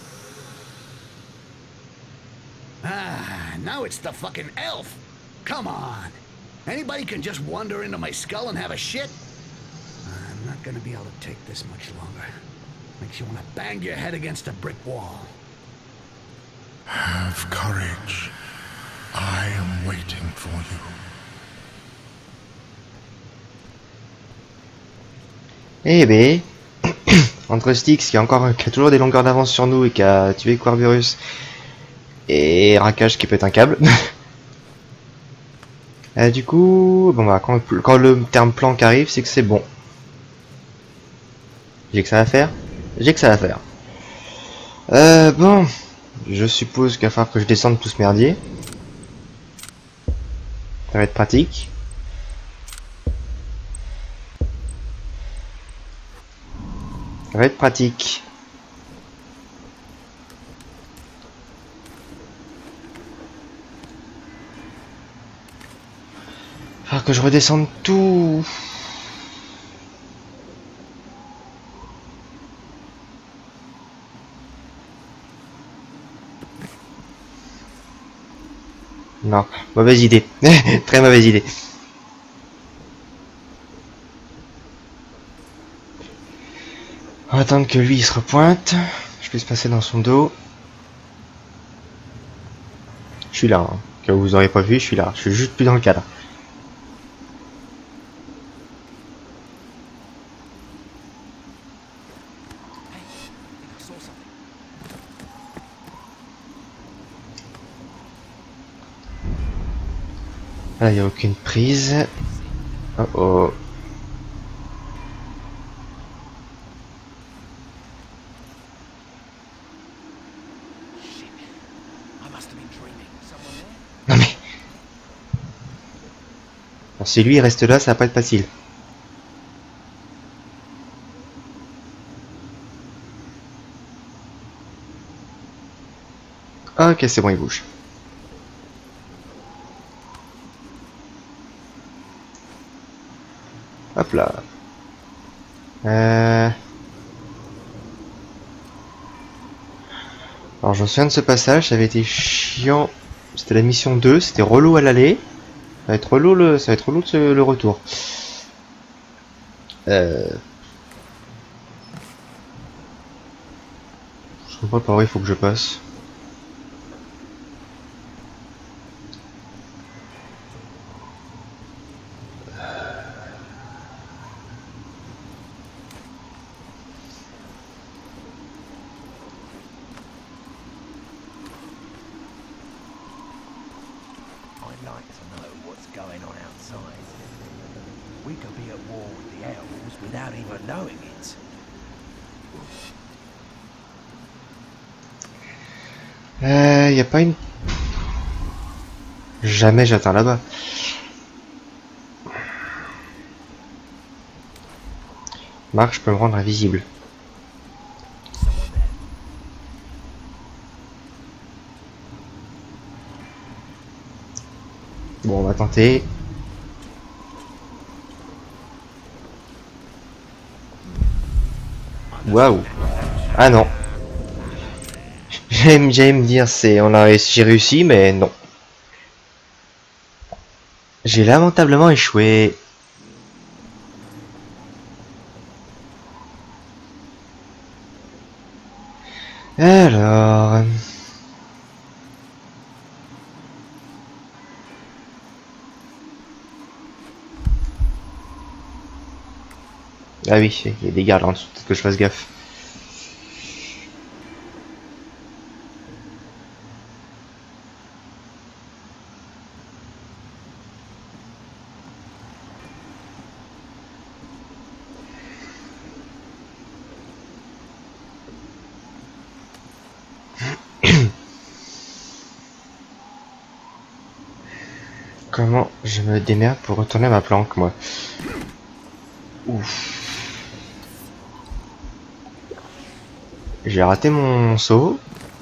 Ah, now it's the fucking elf. Come on. Anybody can just wander into my skull and have a shit? I'm not gonna be able to take this much longer. Makes you want to bang your head against a brick wall. Have courage. I am waiting for you. Eh ben, entre Styx qui a toujours des longueurs d'avance sur nous et qui a tué Querberus, et Rakash qui pète un câble. Du coup, bon bah quand le terme planque arrive, c'est que c'est bon. J'ai que ça à faire. J'ai que ça à faire. Bon, je suppose qu'il va falloir que je descende tout ce merdier. Ça va être pratique. Ça va être pratique. Il va falloir que je redescende tout. Non, mauvaise idée. Très mauvaise idée. On va attendre que lui il se repointe. Je puisse passer dans son dos. Je suis là, hein. Que vous aurez pas vu, je suis là. Je suis juste plus dans le cadre. Là, il n'y a aucune prise. Oh oh. Non mais... Bon, si lui il reste là, ça va pas être facile. Ok, c'est bon, il bouge. Hop là. Alors je me souviens de ce passage, ça avait été chiant. C'était la mission 2, c'était relou à l'aller. Ça va être relou le retour. Je comprends pas par où il faut que je passe. I'd like to know what's going on outside. We could be at war with the elves without even knowing it. Y a pas une... Jamais j'atteins là-bas. Marc, je peux me rendre invisible. Bon, on va tenter. Waouh. Ah non. J'aime me dire j'ai réussi, mais non. J'ai lamentablement échoué. Alors... Ah oui, il y a des gardes en dessous, peut-être que je fasse gaffe. Comment je me démerde pour retourner à ma planque, moi? Ouf. J'ai raté mon saut.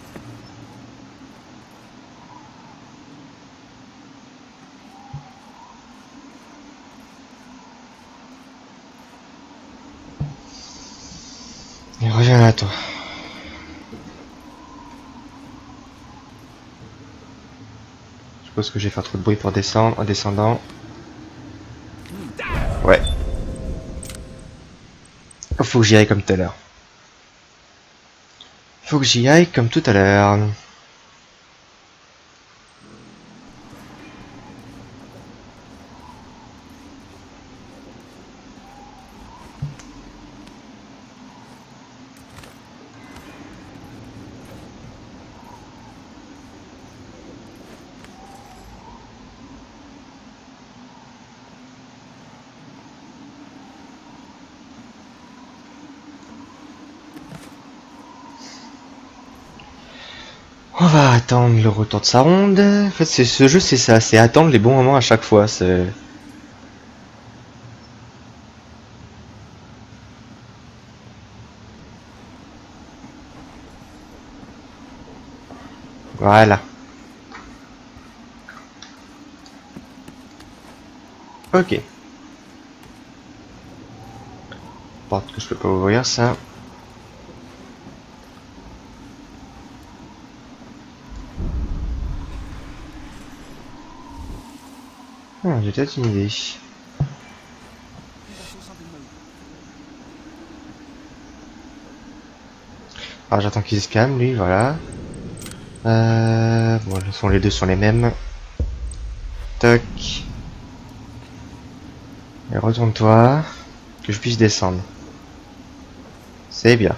Et reviens là, toi. Je suppose que je vais faire trop de bruit pour descendre en descendant. Ouais. Faut que j'y aille comme tout à l'heure. Faut que j'y aille comme tout à l'heure. On va attendre le retour de sa ronde. En fait, ce jeu, c'est ça, c'est attendre les bons moments à chaque fois. Voilà. Ok. Porte que je peux pas ouvrir ça. Ah, j'ai peut-être une idée. Ah, j'attends qu'il se calme, lui, voilà. Bon, les deux sont les mêmes. Toc. Et retourne-toi. Que je puisse descendre. C'est bien.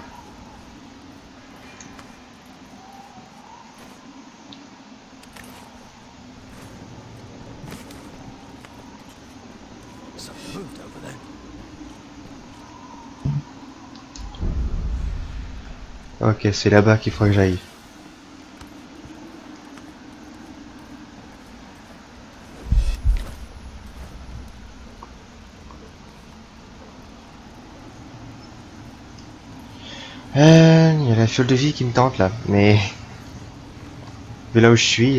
Ok, c'est là-bas qu'il faut que j'aille. Il y a la fiole de vie qui me tente là, mais vu là où je suis.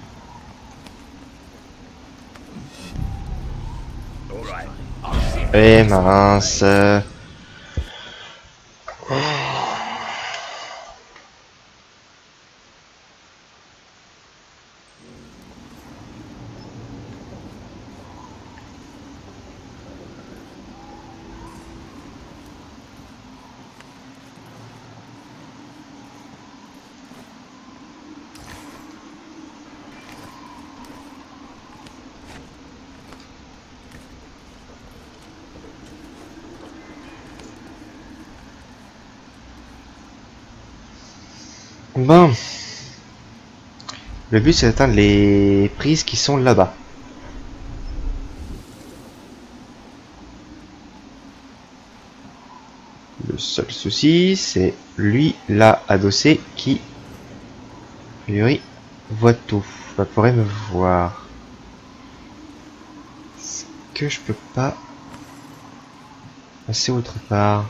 Eh mince. Bon. Le but c'est d'atteindre les prises qui sont là-bas. Le seul souci c'est lui là adossé qui, a priori, voit tout. Il pourrait me voir. Est-ce que je peux pas passer autre part?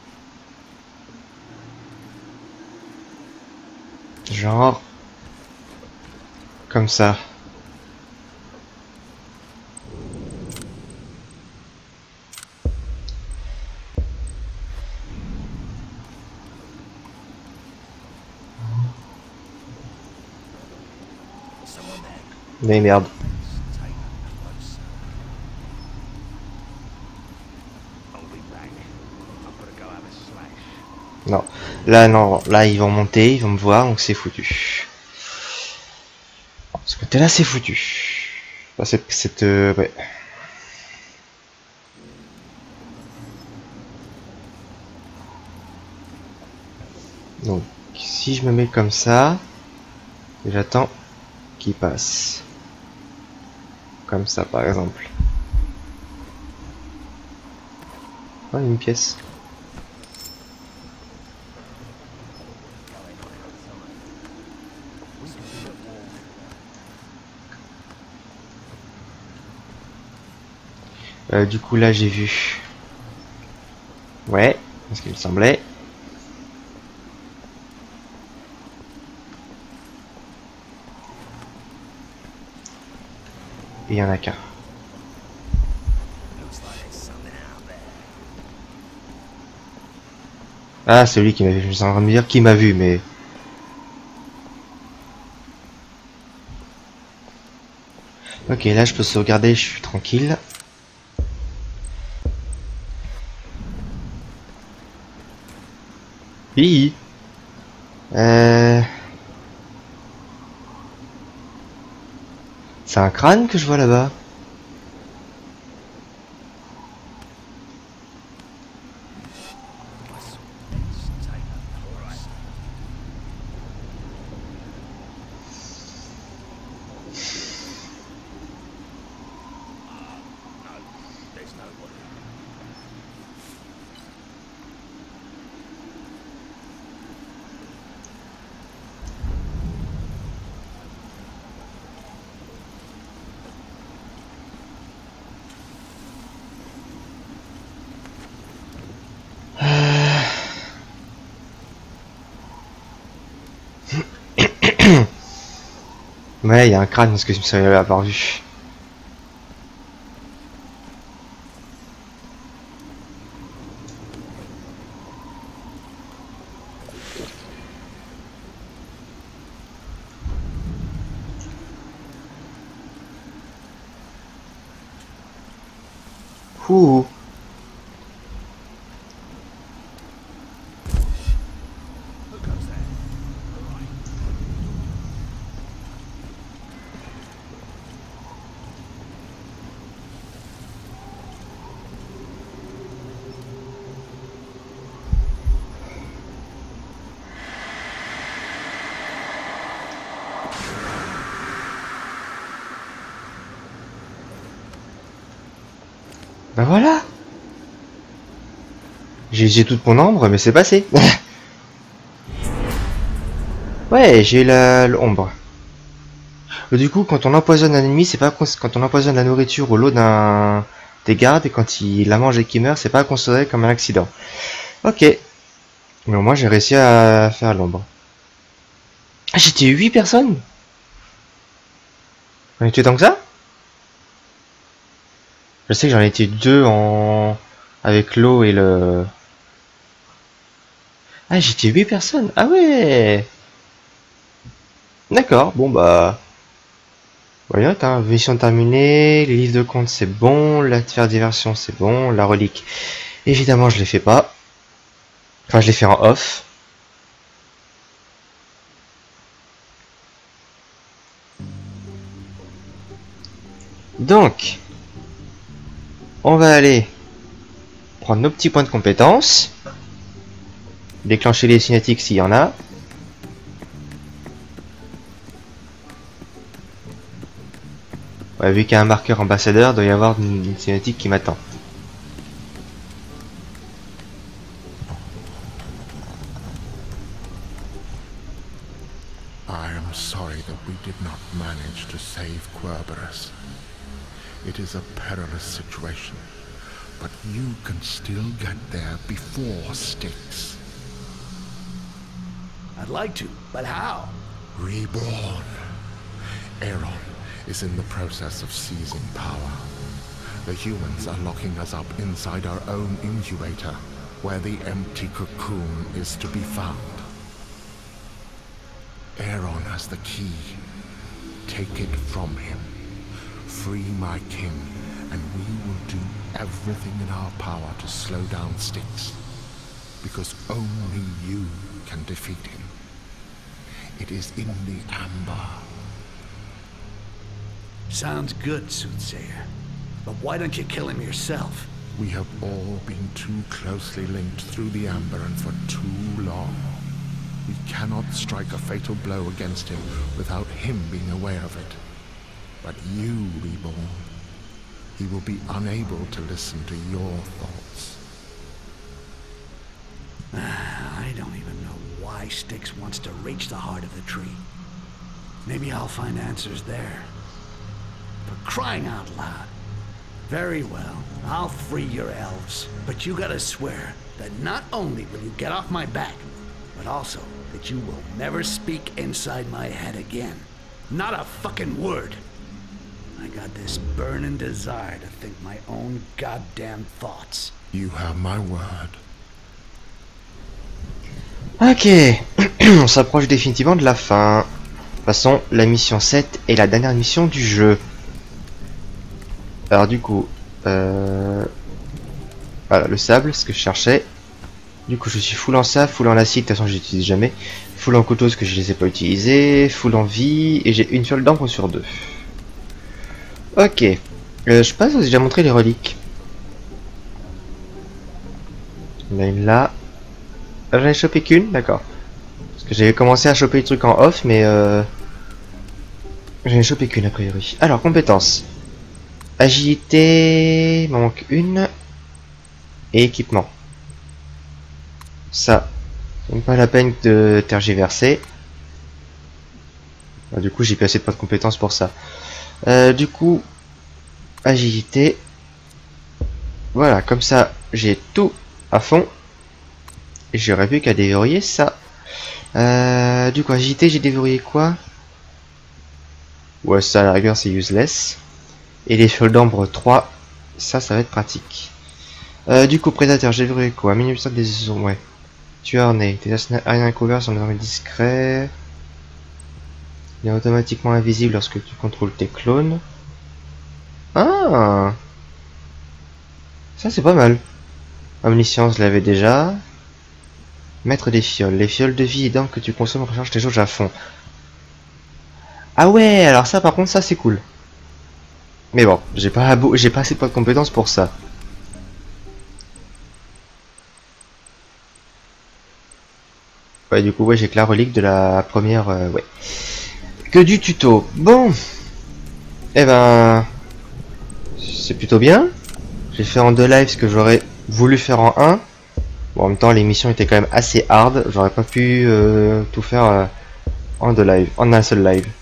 Genre comme ça. Mais merde. Non, là non, là ils vont monter, ils vont me voir, donc c'est foutu. Ce côté-là c'est foutu. Enfin, ouais. Donc si je me mets comme ça, et j'attends qu'il passe. Comme ça par exemple. Oh, une pièce. Du coup là j'ai vu. Ouais, c'est ce qu'il me semblait. il y en a qu'un. Ah, c'est lui qui m'a vu. Je suis en train de me dire qui m'a vu, mais... Ok, là je peux sauvegarder, je suis tranquille. Oui. C'est un crâne que je vois là-bas. Ouais, il y a un crâne parce que je me suis avoir vu. Ouh. Ben voilà. J'ai utilisé toute mon ombre, mais c'est passé. Ouais, j'ai l'ombre. Du coup, quand on empoisonne un ennemi, c'est pas quand on empoisonne la nourriture ou l'eau d'un des gardes et quand il la mange et qu'il meurt, c'est pas considéré comme un accident. Ok. Mais au moins, j'ai réussi à faire l'ombre. Ah, j'étais 8 personnes. On était tant que ça? Je sais que j'en étais 2 en... avec l'eau et le... Ah, j'étais 8 personnes. Ah ouais. D'accord, bon bah... Voilà, hein. Mission terminée, les livres de compte c'est bon, la faire diversion c'est bon, la relique, évidemment je l'ai fait pas. Enfin, je l'ai fait en off. Donc, on va aller prendre nos petits points de compétence, déclencher les cinétiques s'il y en a. Ouais, vu qu'il y a un marqueur ambassadeur, il doit y avoir une cinétique qui m'attend. I am sorry that we did not manage to save Querberus. It is a perilous situation, but you can still get there before Styx. I'd like to, but how? Reborn. Aeron is in the process of seizing power. The humans are locking us up inside our own incubator, where the empty cocoon is to be found. Aeron has the key. Take it from him. Free my kin, and we will do everything in our power to slow down Styx. Because only you can defeat him. It is in the amber. Sounds good, Soothsayer. But why don't you kill him yourself? We have all been too closely linked through the amber and for too long. We cannot strike a fatal blow against him without him being aware of it. But you, Reborn, he will be unable to listen to your thoughts. I don't even know why Styx wants to reach the heart of the tree. Maybe I'll find answers there. For crying out loud. Very well, I'll free your elves. But you gotta swear that not only will you get off my back, but also that you will never speak inside my head again. Not a fucking word. I got this burning desire to think my own goddamn thoughts. You have my word. Ok, on s'approche définitivement de la fin. De toute façon, la mission 7 est la dernière mission du jeu. Alors du coup, voilà le sable, ce que je cherchais. Du coup, je suis full en sable, full en acide, de toute façon je l'utilise jamais. Full en couteau, ce que je les ai pas utilisés. Full en vie, et j'ai une fiole d'encre sur 2. Ok, je sais pas si j'ai déjà montré les reliques. Il y en a une là. Ah, j'en ai chopé qu'une, d'accord. Parce que j'avais commencé à choper les trucs en off, mais j'en ai chopé qu'une a priori. Alors, compétences. Agilité, il m'en manque une. Et équipement. Ça, c'est même pas la peine de tergiverser. Du coup, j'ai pas assez de points de compétences pour ça. Du coup, agilité. Voilà, comme ça, j'ai tout à fond. Et j'aurais plus qu'à déverrouiller ça. Du coup, agilité, j'ai déverrouillé quoi? Ouais, ça, à la rigueur, c'est useless. Et les fioles d'ambre 3, ça va être pratique. Du coup, prédateur, j'ai déverrouillé quoi? Minimum des ondes, ouais. Tueur né. Tes aériens couverts sont désormais discrets. Il est automatiquement invisible lorsque tu contrôles tes clones. Ah! Ça, c'est pas mal. Omniscience, je l'avais déjà. Mettre des fioles. Les fioles de vie et d'armes que tu consommes rechargent tes jauges à fond. Ah ouais, alors ça par contre ça c'est cool. Mais bon, j'ai pas assez de points de compétences pour ça. Ouais, du coup, ouais, j'ai que la relique de la première, ouais. Que du tuto. Bon. Eh ben, c'est plutôt bien. J'ai fait en 2 lives ce que j'aurais voulu faire en 1. Bon, en même temps, l'émission était quand même assez hard. J'aurais pas pu tout faire en 2 lives, en un seul live.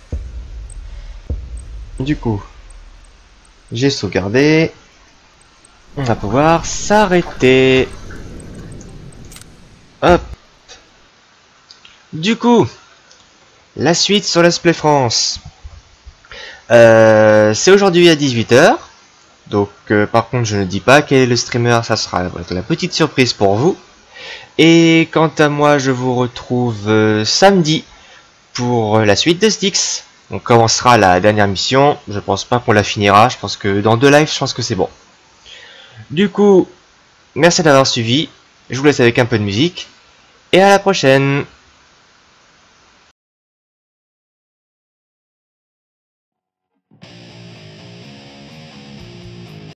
Du coup, j'ai sauvegardé. On va pouvoir s'arrêter. Hop. Du coup, la suite sur Let's Play France. C'est aujourd'hui à 18 h. Donc par contre je ne dis pas quel est le streamer, ça sera la petite surprise pour vous. Et quant à moi je vous retrouve samedi pour la suite de Styx. On commencera la dernière mission, je pense pas qu'on la finira, je pense que dans 2 lives je pense que c'est bon. Du coup, merci d'avoir suivi, je vous laisse avec un peu de musique, et à la prochaine.